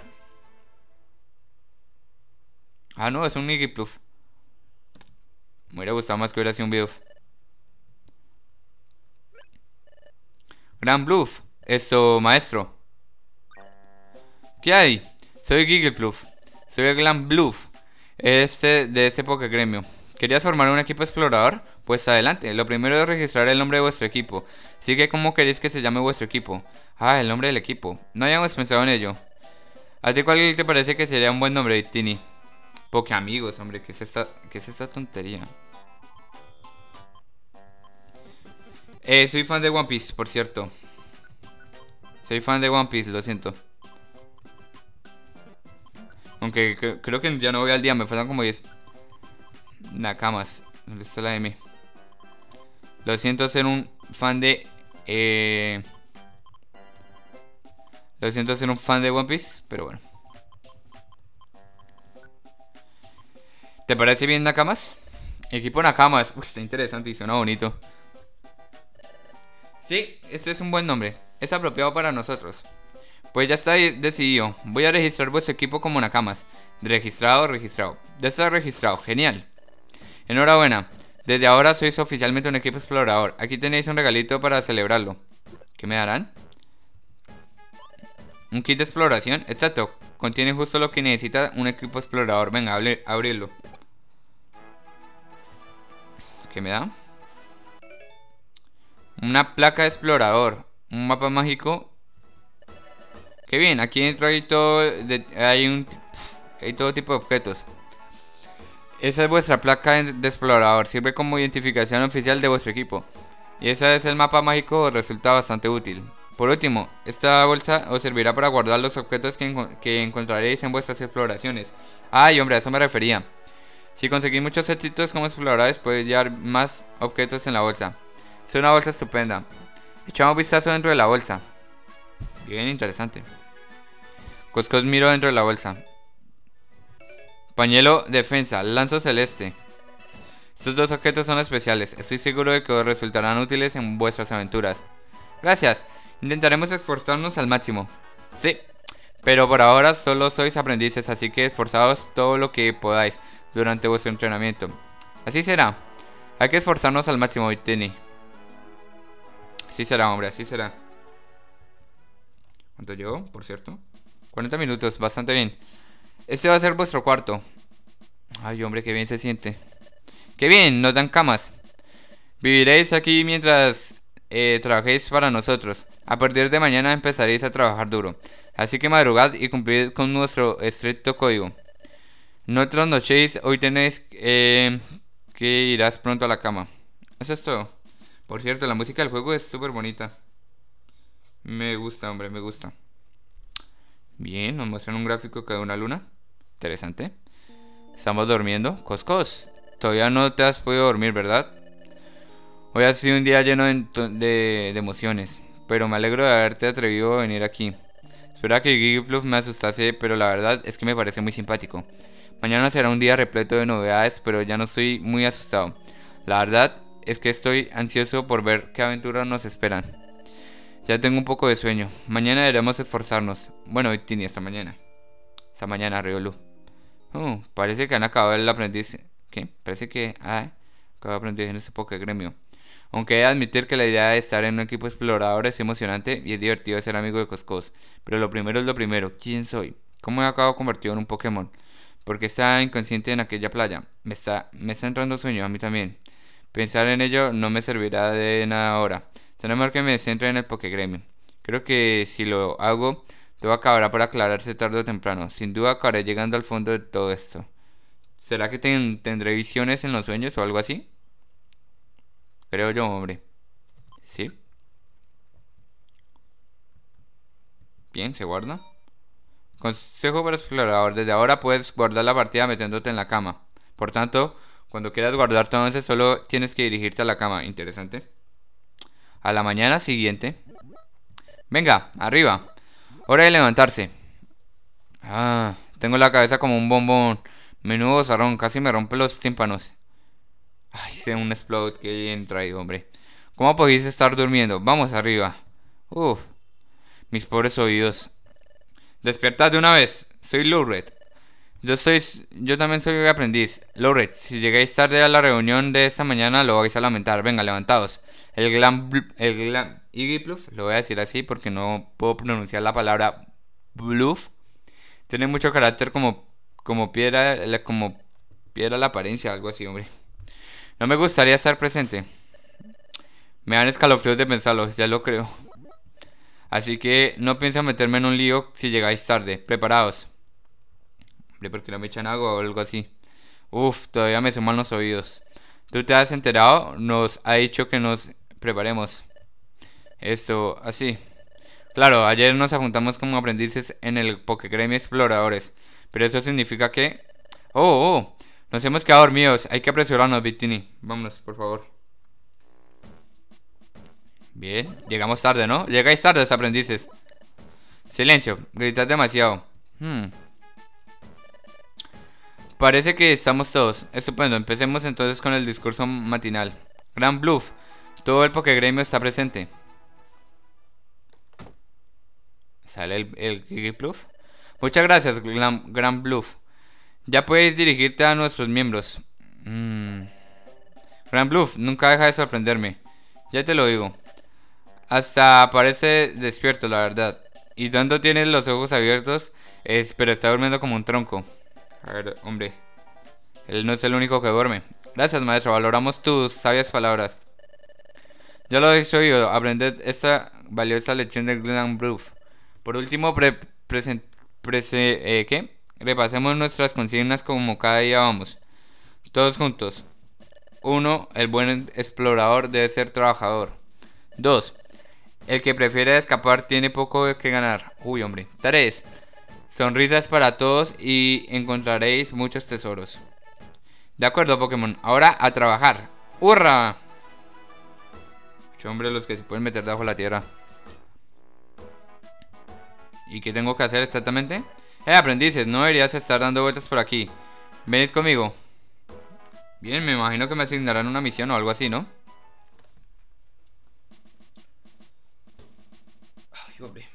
Ah, no, es un Gigipluff. Me hubiera gustado más que hubiera sido un Bidoof. Gran Bluff. Esto, maestro. ¿Qué hay? Soy Gigipluff. Soy el Gran Bluff. Este, de este Pokégremio. ¿Querías formar un equipo explorador? Pues adelante. Lo primero es registrar el nombre de vuestro equipo. Así que, ¿cómo queréis que se llame vuestro equipo? Ah, el nombre del equipo. No habíamos pensado en ello. ¿A ti cuál te parece que sería un buen nombre, Tini? Pokéamigos, hombre. ¿Qué es esta, qué es esta tontería? Eh, soy fan de One Piece, por cierto. Soy fan de One Piece, lo siento. Aunque cre creo que ya no voy al día, me faltan como diez Nakamas. ¿Dónde está la M? Lo siento ser un fan de... Eh... Lo siento ser un fan de One Piece, pero bueno. ¿Te parece bien Nakamas? Equipo Nakamas. Uy, está interesante y suena bonito. Sí, este es un buen nombre. Es apropiado para nosotros. Pues ya está decidido. Voy a registrar vuestro equipo como Nakamas. Registrado, registrado. Ya está registrado. Genial. Enhorabuena. Desde ahora sois oficialmente un equipo explorador. Aquí tenéis un regalito para celebrarlo. ¿Qué me darán? Un kit de exploración. Exacto. Contiene justo lo que necesita un equipo explorador. Venga, abrirlo. ¿Qué me da? Una placa de explorador. Un mapa mágico. Qué bien, aquí dentro hay todo, de, hay, un, hay todo tipo de objetos. Esa es vuestra placa de explorador. Sirve como identificación oficial de vuestro equipo. Y ese es el mapa mágico, resulta bastante útil. Por último, esta bolsa os servirá para guardar los objetos que, enco que encontraréis en vuestras exploraciones. Ay, hombre, a eso me refería. Si conseguís muchos éxitos como exploradores, podéis llevar más objetos en la bolsa. Es una bolsa estupenda. Echamos un vistazo dentro de la bolsa. Bien interesante. Coscos miro dentro de la bolsa. Pañuelo defensa, lanzo celeste. Estos dos objetos son especiales. Estoy seguro de que os resultarán útiles en vuestras aventuras. Gracias. Intentaremos esforzarnos al máximo. Sí. Pero por ahora solo sois aprendices, así que esforzaos todo lo que podáis durante vuestro entrenamiento. Así será. Hay que esforzarnos al máximo, Vittini. Así será, hombre, así será. ¿Cuánto llevo, por cierto? cuarenta minutos, bastante bien. Este va a ser vuestro cuarto. Ay, hombre, qué bien se siente. ¡Qué bien! Nos dan camas. Viviréis aquí mientras eh, trabajéis para nosotros. A partir de mañana empezaréis a trabajar duro. Así que madrugad y cumplid con nuestro estricto código. No trasnochéis, hoy tenéis eh, que irás pronto a la cama. Eso es todo. Por cierto, la música del juego es súper bonita. Me gusta, hombre, me gusta. Bien, nos muestran un gráfico de una luna. Interesante. Estamos durmiendo. Coscos, todavía no te has podido dormir, ¿verdad? Hoy ha sido un día lleno de, de, de emociones. Pero me alegro de haberte atrevido a venir aquí. Espera que Gigglypuff me asustase, pero la verdad es que me parece muy simpático. Mañana será un día repleto de novedades, pero ya no estoy muy asustado. La verdad es que estoy ansioso por ver qué aventuras nos esperan. Ya tengo un poco de sueño. Mañana deberemos esforzarnos. Bueno, Vittini, hasta mañana. Hasta mañana, Riolu. Uh, parece que han acabado el aprendiz. ¿Qué? Parece que ah, acabo de aprender en este Pokégremio. Aunque he de admitir que la idea de estar en un equipo explorador es emocionante y es divertido ser amigo de Coscos. Pero lo primero es lo primero. ¿Quién soy? ¿Cómo me acabo convertido en un Pokémon? ¿Por qué estaba inconsciente en aquella playa? Me está, me está entrando sueño a mí también. Pensar en ello no me servirá de nada ahora. Será mejor que me centre en el Pokégremio. Creo que si lo hago, todo acabará por aclararse tarde o temprano. Sin duda acabaré llegando al fondo de todo esto. ¿Será que ten, tendré visiones en los sueños o algo así? Creo yo, hombre. ¿Sí? Bien, se guarda. Consejo para explorador. Desde ahora puedes guardar la partida metiéndote en la cama. Por tanto, cuando quieras guardar tu avance, solo tienes que dirigirte a la cama. Interesante. A la mañana siguiente. Venga, arriba. Hora de levantarse. Ah, tengo la cabeza como un bombón. Menudo zarrón, casi me rompe los tímpanos. Ay, sé un explode, que bien traído, hombre. ¿Cómo podéis estar durmiendo? Vamos arriba. Uf, mis pobres oídos. Despertad de una vez. Soy Lowred. Yo soy, yo también soy aprendiz. Lowred, si llegáis tarde a la reunión de esta mañana, lo vais a lamentar. Venga, levantaos. El glam, el glam Gigglypuff, lo voy a decir así porque no puedo pronunciar la palabra bluff. Tiene mucho carácter como, como piedra, como piedra la apariencia, algo así, hombre. No me gustaría estar presente. Me dan escalofríos de pensarlo, ya lo creo. Así que no pienso meterme en un lío si llegáis tarde. Preparaos. Hombre, ¿por qué no me echan agua o algo así? Uf, todavía me suman los oídos. ¿Tú te has enterado? Nos ha dicho que nos preparemos. Esto, así. Claro, ayer nos apuntamos como aprendices en el Pokégremio Exploradores. Pero eso significa que... ¡Oh, oh! Nos hemos quedado dormidos. Hay que apresurarnos, Vittini. Vámonos, por favor. Bien, llegamos tarde, ¿no? Llegáis tarde, aprendices. Silencio, gritad demasiado. Hmm. Parece que estamos todos. Estupendo, empecemos entonces con el discurso matinal. Gran Bluff. Todo el Pokégremio está presente. ¿Sale el, el Gigglypuff? Muchas gracias, Gran, Gran Bluff. Ya puedes dirigirte a nuestros miembros. Mm. Gran Bluff, nunca deja de sorprenderme. Ya te lo digo. Hasta parece despierto, la verdad. Y tanto tiene los ojos abiertos, es, pero está durmiendo como un tronco. A ver, hombre. Él no es el único que duerme. Gracias, maestro. Valoramos tus sabias palabras. Ya lo he oído, aprended esta valiosa lección de Glenbrook. Por último, pre presen- prese- eh, ¿qué? Repasemos nuestras consignas como cada día vamos. Todos juntos. Uno, el buen explorador debe ser trabajador. Dos, el que prefiere escapar tiene poco que ganar. Uy, hombre. Tres, sonrisas para todos y encontraréis muchos tesoros. De acuerdo, Pokémon. Ahora a trabajar. ¡Hurra! Mucho, hombre, los que se pueden meter debajo de la tierra. ¿Y qué tengo que hacer exactamente? Eh, aprendices, no deberías estar dando vueltas por aquí. Venid conmigo. Bien, me imagino que me asignarán una misión o algo así, ¿no? Ay, hombre.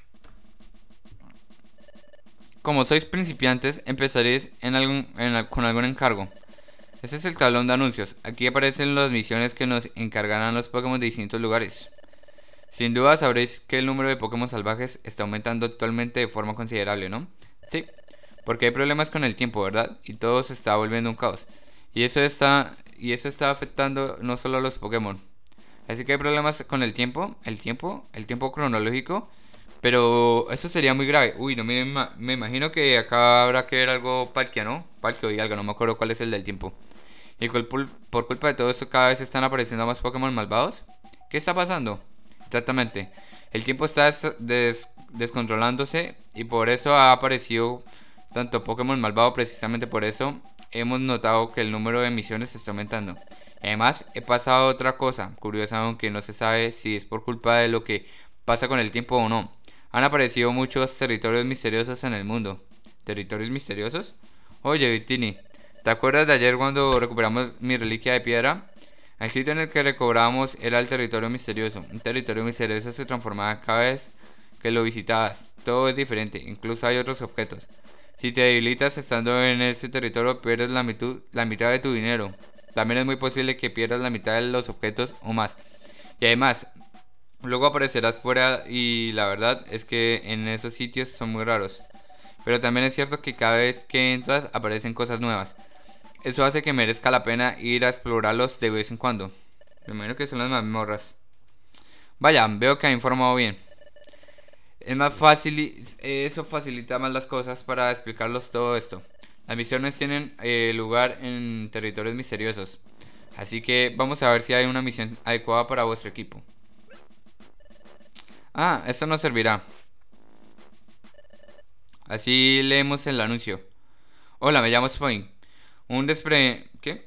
Como sois principiantes, empezaréis en algún, en, con algún encargo. Este es el tablón de anuncios. Aquí aparecen las misiones que nos encargarán los Pokémon de distintos lugares. Sin duda sabréis que el número de Pokémon salvajes está aumentando actualmente de forma considerable, ¿no? Sí, porque hay problemas con el tiempo, ¿verdad? Y todo se está volviendo un caos. Y eso está, y eso está afectando no solo a los Pokémon. Así que hay problemas con el tiempo, el tiempo, el tiempo cronológico. Pero eso sería muy grave. Uy, no me, ima- me imagino que acá habrá que ver algo Palkia, ¿no? Palkia y algo, no me acuerdo cuál es el del tiempo. Y cul- pul- por culpa de todo esto cada vez están apareciendo más Pokémon malvados. ¿Qué está pasando? Exactamente. El tiempo está des- des- descontrolándose y por eso ha aparecido tanto Pokémon malvado. Precisamente por eso hemos notado que el número de misiones está aumentando. Además, he pasado otra cosa curiosa, aunque no se sabe si es por culpa de lo que pasa con el tiempo o no. Han aparecido muchos territorios misteriosos en el mundo. ¿Territorios misteriosos? Oye, Victini, ¿te acuerdas de ayer cuando recuperamos mi reliquia de piedra? El sitio en el que recobrábamos era el territorio misterioso. Un territorio misterioso se transformaba cada vez que lo visitabas. Todo es diferente, incluso hay otros objetos. Si te debilitas estando en ese territorio, pierdes la, mitu- la mitad de tu dinero. También es muy posible que pierdas la mitad de los objetos o más. Y además, luego aparecerás fuera y la verdad es que en esos sitios son muy raros. Pero también es cierto que cada vez que entras aparecen cosas nuevas. Eso hace que merezca la pena ir a explorarlos de vez en cuando. Me imagino que son las mazmorras. Vaya, veo que ha informado bien. Es más fácil y eso facilita más las cosas para explicarlos todo esto. Las misiones tienen eh, lugar en territorios misteriosos. Así que vamos a ver si hay una misión adecuada para vuestro equipo. Ah, esto nos servirá. Así leemos el anuncio. Hola, me llamo Spoin. Un despre... ¿Qué?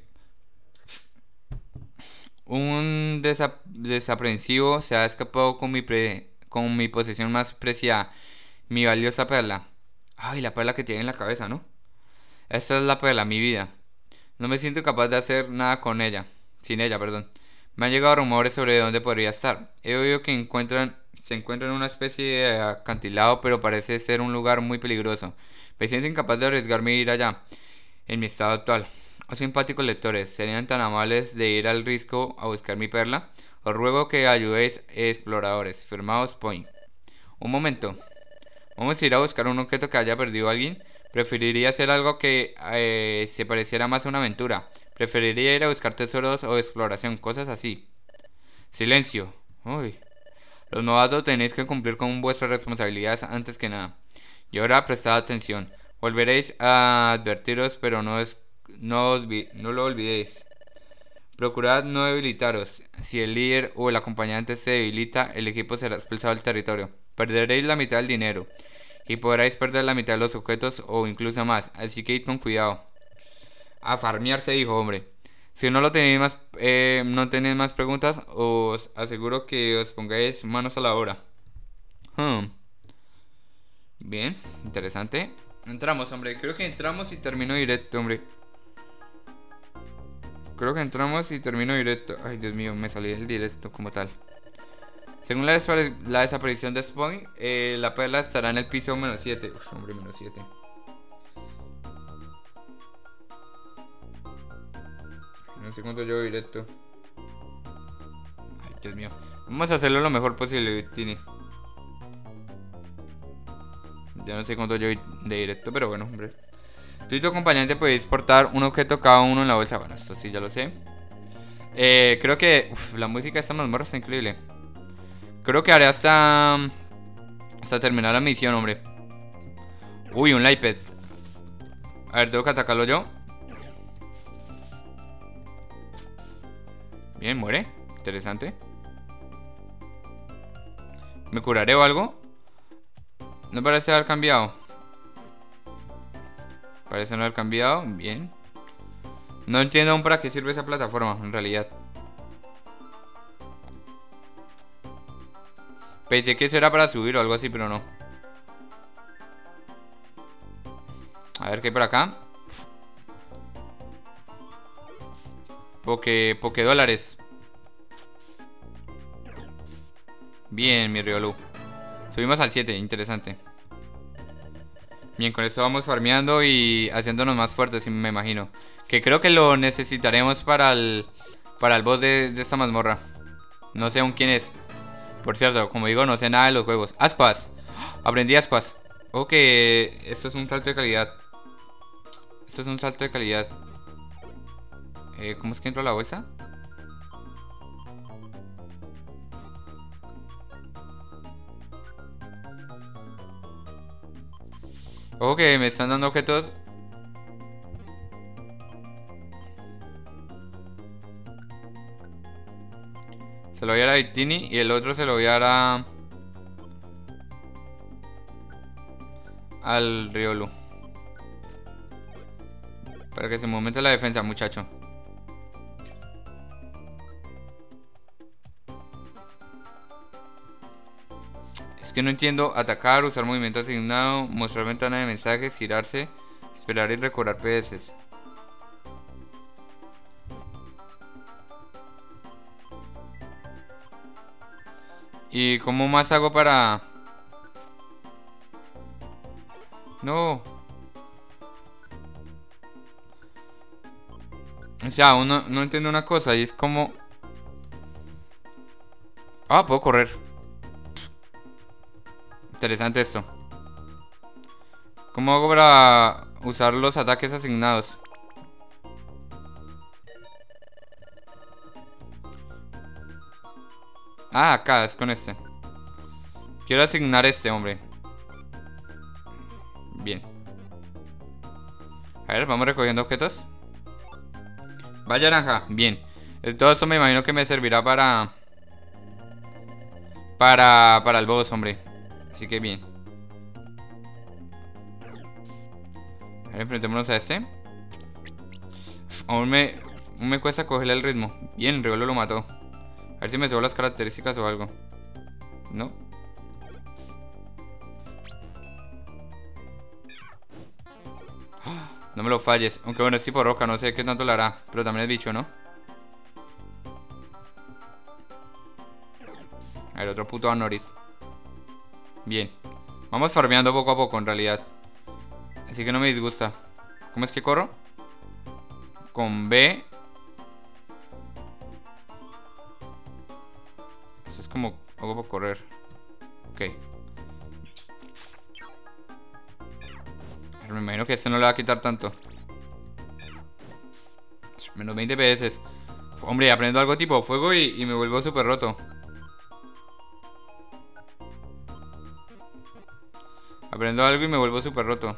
Un desa- desaprensivo se ha escapado con mi, pre- con mi posesión más preciada, mi valiosa perla. Ay, la perla que tiene en la cabeza, ¿no? Esta es la perla, mi vida. No me siento capaz de hacer nada con ella. Sin ella, perdón. Me han llegado rumores sobre dónde podría estar. He oído que encuentran, se encuentra en una especie de acantilado, pero parece ser un lugar muy peligroso. Me siento incapaz de arriesgarme a ir allá, en mi estado actual. Oh, simpáticos lectores, ¿serían tan amables de ir al risco a buscar mi perla? Os ruego que ayudéis, exploradores. Firmaos Point. Un momento. Vamos a ir a buscar un objeto que haya perdido alguien. Preferiría hacer algo que eh, se pareciera más a una aventura. Preferiría ir a buscar tesoros o exploración, cosas así. Silencio. Uy. Los novatos tenéis que cumplir con vuestras responsabilidades antes que nada. Y ahora prestad atención. Volveréis a advertiros, pero no, es, no, os no lo olvidéis. Procurad no debilitaros. Si el líder o el acompañante se debilita, el equipo será expulsado del territorio. Perderéis la mitad del dinero. Y podréis perder la mitad de los objetos o incluso más. Así que id con cuidado. A farmear se dijo, hombre. Si no lo tenéis más, eh, no tenéis más preguntas, os aseguro que os pongáis manos a la obra. Hmm. Bien, interesante. Entramos, hombre. Creo que entramos y termino directo, hombre. Creo que entramos y termino directo. Ay, Dios mío, me salí del directo como tal. Según la, la desaparición de Spawn, eh, la perla estará en el piso menos siete. Uf, hombre, menos siete. No sé cuánto llevo directo. Ay, Dios mío. Vamos a hacerlo lo mejor posible, Tini. Ya no sé cuánto llevo de directo, pero bueno, hombre. Tú y tu acompañante podéis portar un objeto cada uno en la bolsa. Bueno, esto sí ya lo sé. Eh, creo que... Uf, la música de esta mazmorra está increíble. Creo que haré hasta... Hasta terminar la misión, hombre. Uy, un Liped. A ver, tengo que atacarlo yo. Bien, muere. Interesante. ¿Me curaré o algo? No parece haber cambiado. Parece no haber cambiado. Bien. No entiendo aún para qué sirve esa plataforma, en realidad. Pensé que eso era para subir o algo así, pero no. A ver qué hay por acá. Poke, poke dólares. Bien, mi Riolu. Subimos al siete, interesante. Bien, con esto vamos farmeando y haciéndonos más fuertes, me imagino. Que creo que lo necesitaremos para el, para el boss de, de esta mazmorra. No sé aún quién es. Por cierto, como digo, no sé nada de los juegos. Aspas. Aprendí aspas. Ok, esto es un salto de calidad. Esto es un salto de calidad. Eh, ¿Cómo es que entro a la bolsa? Ok, me están dando objetos. Se lo voy a dar a Victini y el otro se lo voy a dar a... al Riolu. Para que se momente la defensa, muchacho. Es que no entiendo. Atacar, usar movimiento asignado, mostrar ventana de mensajes, girarse, esperar y recobrar P S. ¿Y cómo más hago para...? No. O sea, uno no entiendo una cosa y es como... Ah, puedo correr. Interesante esto. ¿Cómo hago para usar los ataques asignados? Ah, acá, es con este. Quiero asignar este, hombre. Bien. A ver, vamos recogiendo objetos. Vaya naranja, bien. Todo esto me imagino que me servirá para... Para, para el boss, hombre. Así que bien. A ver, enfrentémonos a este. Aún me, aún me cuesta cogerle el ritmo. Bien, el Riolu lo mató. A ver si me subo las características o algo. ¿No? No me lo falles. Aunque bueno, es tipo roca, no sé qué tanto le hará. Pero también es bicho, ¿no? A ver, otro puto Anorit. Bien. Vamos farmeando poco a poco, en realidad. Así que no me disgusta. ¿Cómo es que corro? Con B. Eso es como hago para correr. Ok. Pero me imagino que este no le va a quitar tanto. Menos veinte P S. Hombre, aprendo algo tipo fuego y, y me vuelvo súper roto. Aprendo algo y me vuelvo súper roto.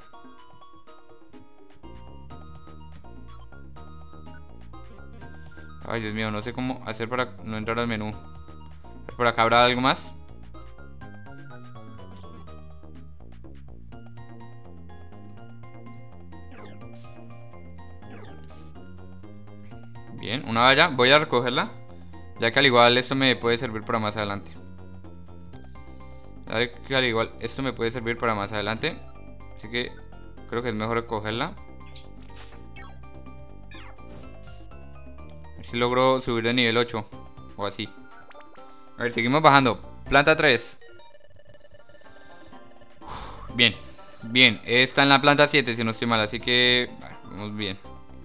Ay, Dios mío, no sé cómo hacer para no entrar al menú. ¿Por acá habrá algo más? Bien, una valla. Voy a recogerla, ya que al igual esto me puede servir para más adelante. Ya que al igual esto me puede servir para más adelante. Así que creo que es mejor recogerla. A ver si logro subir de nivel ocho. O así. A ver, seguimos bajando. Planta tres. Bien, bien. Está en la planta siete si no estoy mal. Así que bueno, vamos bien.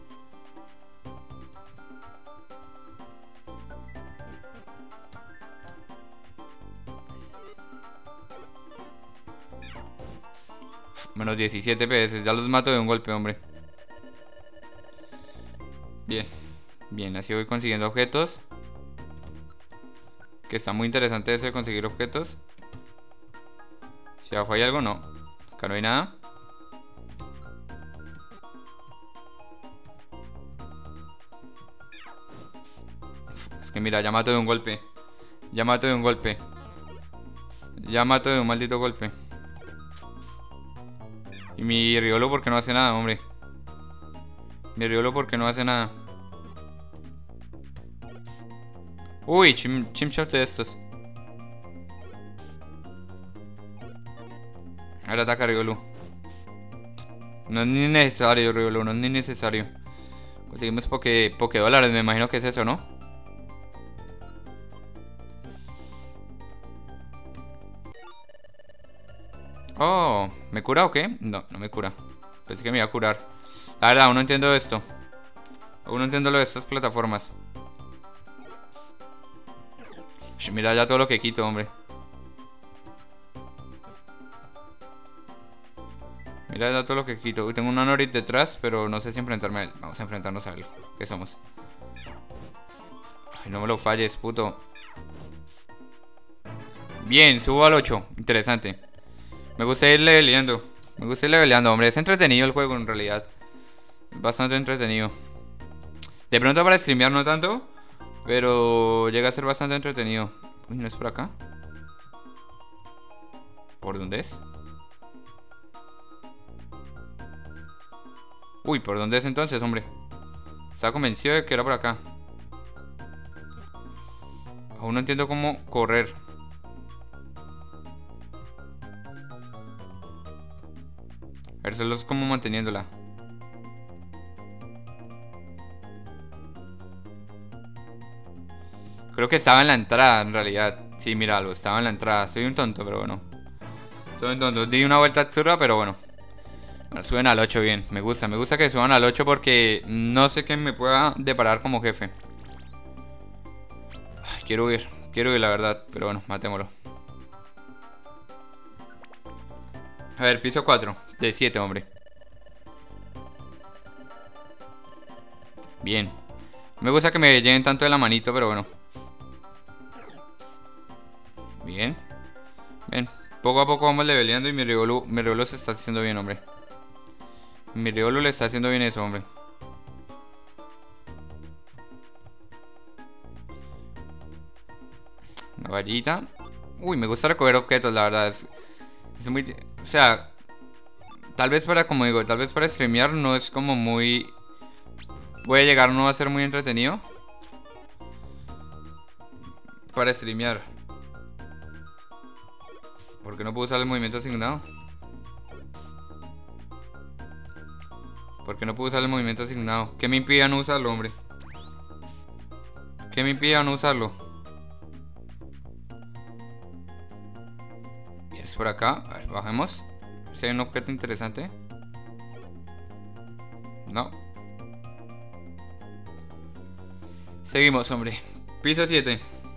Menos diecisiete P S. Ya los mato de un golpe, hombre. Bien. Bien, así voy consiguiendo objetos. Que está muy interesante eso de conseguir objetos. Si abajo hay algo, no. Acá no hay nada. Es que mira, ya mato de un golpe. Ya mato de un golpe. Ya mato de un maldito golpe. Y mi Riolo, ¿por qué no hace nada, hombre? Mi Riolo, ¿por qué no hace nada? Uy, chim, chimchap de estos. Ahora ataca Riolu. No es ni necesario, Riolu, no es ni necesario. Conseguimos poke, poke dólares, me imagino que es eso, ¿no? Oh, ¿me cura o qué? No, no me cura. Pensé que me iba a curar. La verdad, aún no entiendo esto. Aún no entiendo lo de estas plataformas. Mira ya todo lo que quito, hombre. Mira ya todo lo que quito. Uy, tengo una Norit detrás, pero no sé si enfrentarme a él. Vamos a enfrentarnos a él. ¿Qué somos? Ay, no me lo falles, puto. Bien, subo al ocho. Interesante. Me gusta ir leveleando. Me gusta ir leveleando, hombre. Es entretenido el juego, en realidad. Bastante entretenido. De pronto para streamear no tanto, pero llega a ser bastante entretenido. Uy, ¿no es por acá? ¿Por dónde es? Uy, ¿por dónde es entonces, hombre? Estaba convencido de que era por acá. Aún no entiendo cómo correr. A ver, solo es como manteniéndola. Creo que estaba en la entrada, en realidad. Sí, míralo, estaba en la entrada. Soy un tonto, pero bueno. Soy un tonto. Di una vuelta absurda, pero bueno. Bueno, suben al ocho bien. Me gusta, me gusta que suban al ocho porque no sé qué me pueda deparar como jefe. Ay, quiero huir, quiero huir la verdad. Pero bueno, matémoslo. A ver, piso cuatro de siete, hombre. Bien. Me gusta que me lleguen tanto de la manito, pero bueno. Bien. Bien. Poco a poco vamos leveleando y mi Riolu, mi Riolu se está haciendo bien, hombre. Mi Riolu le está haciendo bien eso, hombre. Una vallita. Uy, me gusta recoger objetos, la verdad. Es, es muy... O sea... Tal vez para, como digo, tal vez para streamear no es como muy... Puede llegar, no va a ser muy entretenido. Para streamear. ¿Por qué no puedo usar el movimiento asignado? ¿Por qué no puedo usar el movimiento asignado? ¿Qué me impide no usarlo, hombre? ¿Qué me impide no usarlo? Y es por acá. A ver, bajemos. Si hay un objeto interesante. No. Seguimos, hombre. Piso siete.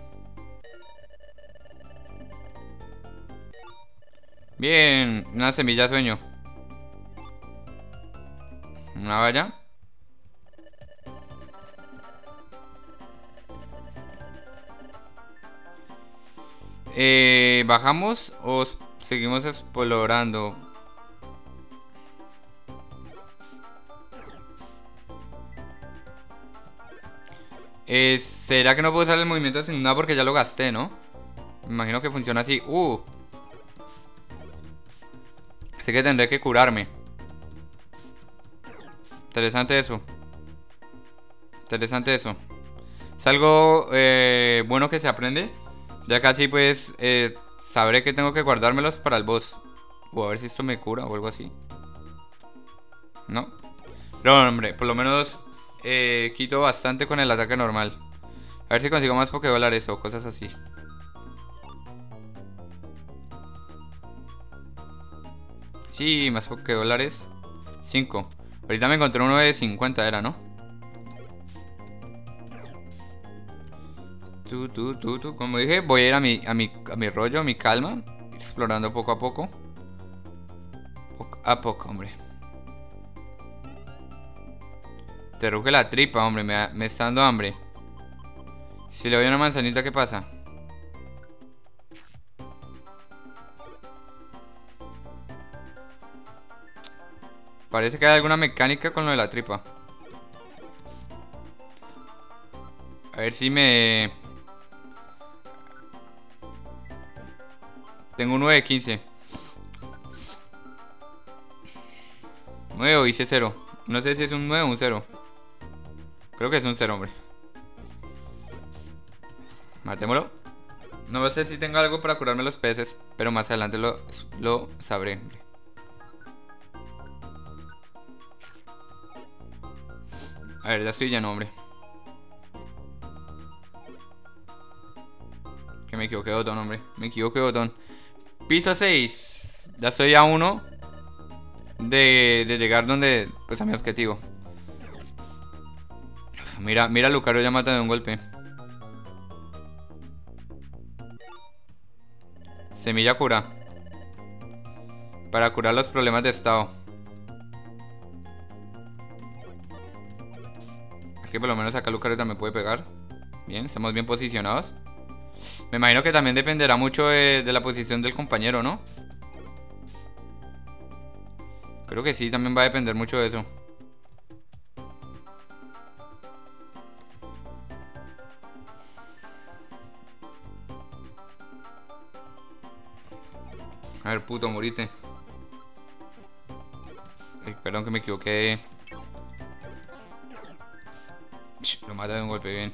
Bien, una semilla de sueño. Una valla. Eh, ¿Bajamos o seguimos explorando? Eh, ¿será que no puedo usar el movimiento asignado porque ya lo gasté, no? Me imagino que funciona así. Uh. Así que tendré que curarme. Interesante eso. Interesante eso. Es algo eh, bueno que se aprende. Ya casi pues eh, sabré que tengo que guardármelos para el boss. O a ver si esto me cura o algo así. No. Pero hombre, por lo menos eh, quito bastante con el ataque normal. A ver si consigo más Pokédólares o cosas así. Sí, más Pokédólares. cinco. Ahorita me encontré uno de cincuenta, era, ¿no? Tú, tú, tú, tú. Como dije, voy a ir a mi, a mi, a mi rollo, a mi calma. Explorando poco a poco. Poco a poco, hombre. Te ruge la tripa, hombre. Me, da- me está dando hambre. Si le doy una manzanita, ¿qué pasa? Parece que hay alguna mecánica con lo de la tripa. A ver si me... Tengo un nueve de quince. nueve o hice cero. No sé si es un nueve o un cero. Creo que es un cero, hombre. Matémoslo. No sé si tengo algo para curarme los peces, pero más adelante lo, lo sabré, hombre. A ver, ya estoy lleno, hombre. Que me equivoqué de botón, hombre. Me equivoqué de botón. Piso seis. Ya estoy a uno de, de llegar donde... Pues a mi objetivo. Mira, mira a Lucario ya mata de un golpe. Semilla cura. Para curar los problemas de estado. Aquí por lo menos acá Lucario también puede pegar. Bien, estamos bien posicionados. Me imagino que también dependerá mucho de, de la posición del compañero, ¿no? Creo que sí, también va a depender mucho de eso. A ver, puto, morite. Ay, perdón que me equivoqué. Lo mata de un golpe, bien.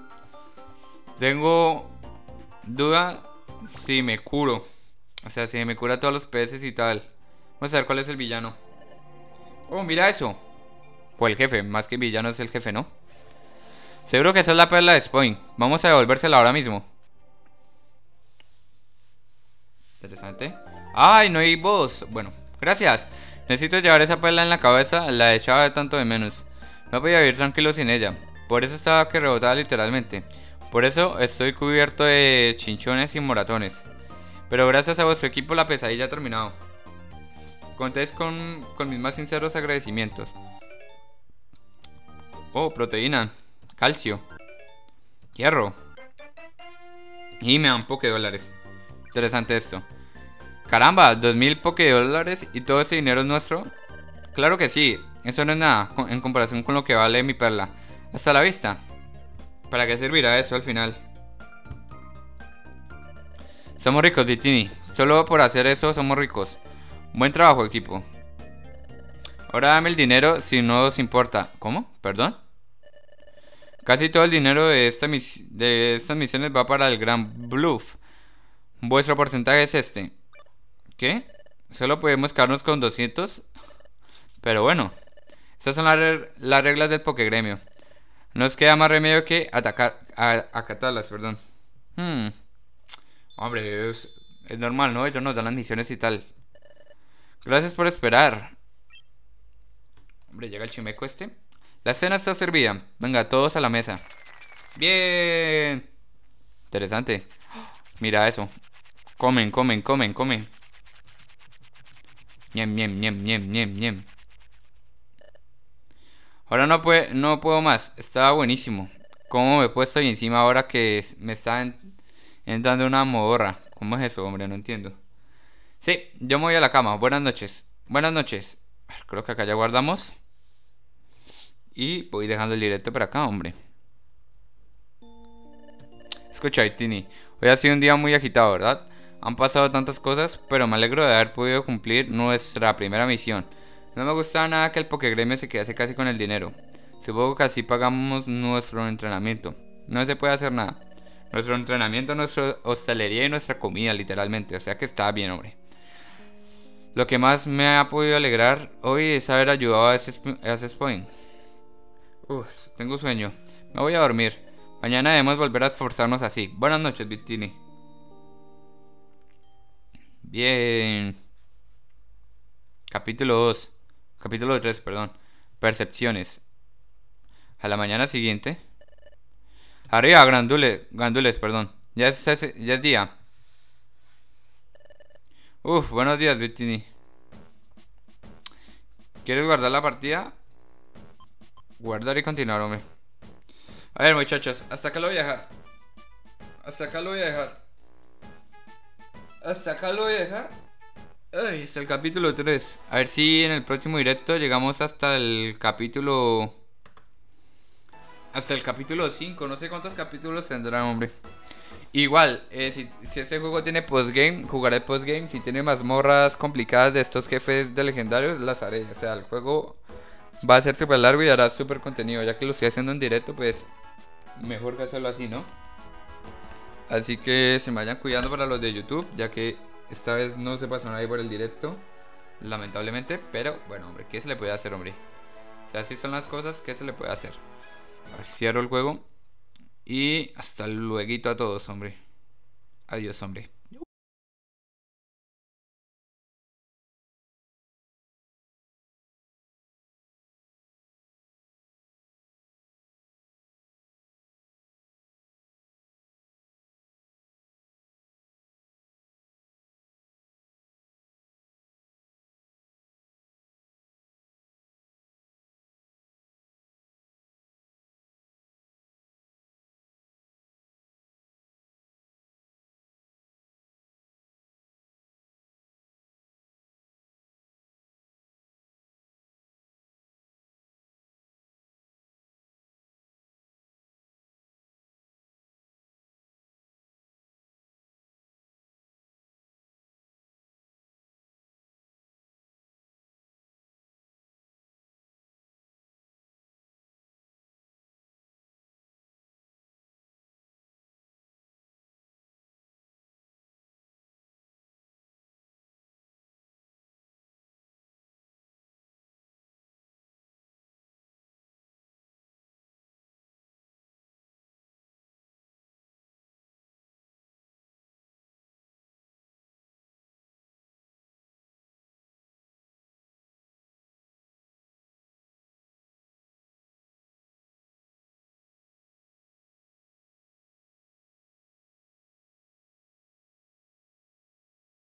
Tengo duda si me curo. O sea, si me cura todos los peces y tal. Vamos a ver cuál es el villano. Oh, mira eso. O el jefe, más que villano es el jefe, ¿no? Seguro que esa es la perla de Spoin. Vamos a devolvérsela ahora mismo. Interesante. Ay, no hay voz. Bueno, gracias. Necesito llevar esa perla en la cabeza. La echaba de tanto de menos. No podía vivir tranquilo sin ella. Por eso estaba que rebotaba literalmente. Por eso estoy cubierto de chinchones y moratones. Pero gracias a vuestro equipo la pesadilla ha terminado. Contéis con, con mis más sinceros agradecimientos. Oh, proteína. Calcio. Hierro. Y me dan Pokédólares. Interesante esto. Caramba, dos mil Pokédólares y todo ese dinero es nuestro. Claro que sí. Eso no es nada en comparación con lo que vale mi perla. Hasta la vista. ¿Para qué servirá eso al final? Somos ricos, Victini. Solo por hacer eso somos ricos. Buen trabajo, equipo. Ahora dame el dinero si no os importa. ¿Cómo? ¿Perdón? Casi todo el dinero de, esta mis de estas misiones va para el Gran Bluff. Vuestro porcentaje es este. ¿Qué? Solo podemos quedarnos con doscientos. Pero bueno. Estas son las, re las reglas del Pokégremio. No nos queda más remedio que atacar, a, acatarlas, perdón. Hmm. Hombre, es, es normal, ¿no? Ellos nos dan las misiones y tal. Gracias por esperar. Hombre, llega el chimeco este. La cena está servida. Venga, todos a la mesa. Bien. Interesante. Mira eso. Comen, comen, comen, comen. Ñem, ñem, ñem, ñem, ñem, ñem. Ahora no, puede, no puedo más. Estaba buenísimo. ¿Cómo me he puesto ahí encima ahora que me están entrando una modorra? ¿Cómo es eso, hombre? No entiendo. Sí, yo me voy a la cama. Buenas noches. Buenas noches. Creo que acá ya guardamos. Y voy dejando el directo por acá, hombre. Escucha, Tini. Hoy ha sido un día muy agitado, ¿verdad? Han pasado tantas cosas, pero me alegro de haber podido cumplir nuestra primera misión. No me gusta nada que el Pokégremio se quedase casi con el dinero. Supongo que así pagamos nuestro entrenamiento. No se puede hacer nada. Nuestro entrenamiento, nuestra hostelería y nuestra comida, literalmente. O sea que está bien, hombre. Lo que más me ha podido alegrar hoy es haber ayudado a ese, a ese Spoin. Uf, tengo sueño. Me voy a dormir. Mañana debemos volver a esforzarnos así. Buenas noches, Victini. Bien. Capítulo dos. Capítulo tres, perdón. Percepciones. A la mañana siguiente. Arriba, grandules, gandules, perdón. Ya es, ya es día. Uf, buenos días, Victini. ¿Quieres guardar la partida? Guardar y continuar, hombre. A ver, muchachos, hasta acá lo voy a dejar. Hasta acá lo voy a dejar. Hasta acá lo voy a dejar. Ay, hasta el capítulo tres. A ver si en el próximo directo llegamos hasta el capítulo... Hasta el capítulo cinco. No sé cuántos capítulos tendrán, hombre. Igual, eh, si, si este juego tiene postgame, jugaré postgame. Si tiene mazmorras complicadas de estos jefes de legendarios, las haré. O sea, el juego va a ser súper largo y hará súper contenido. Ya que lo estoy haciendo en directo, pues mejor que hacerlo así, ¿no? Así que se me vayan cuidando para los de YouTube, ya que esta vez no se pasó nadie por el directo, lamentablemente. Pero bueno, hombre, ¿qué se le puede hacer, hombre? O sea, así son las cosas, ¿qué se le puede hacer? A ver, cierro el juego. Y hasta luego a todos, hombre. Adiós, hombre.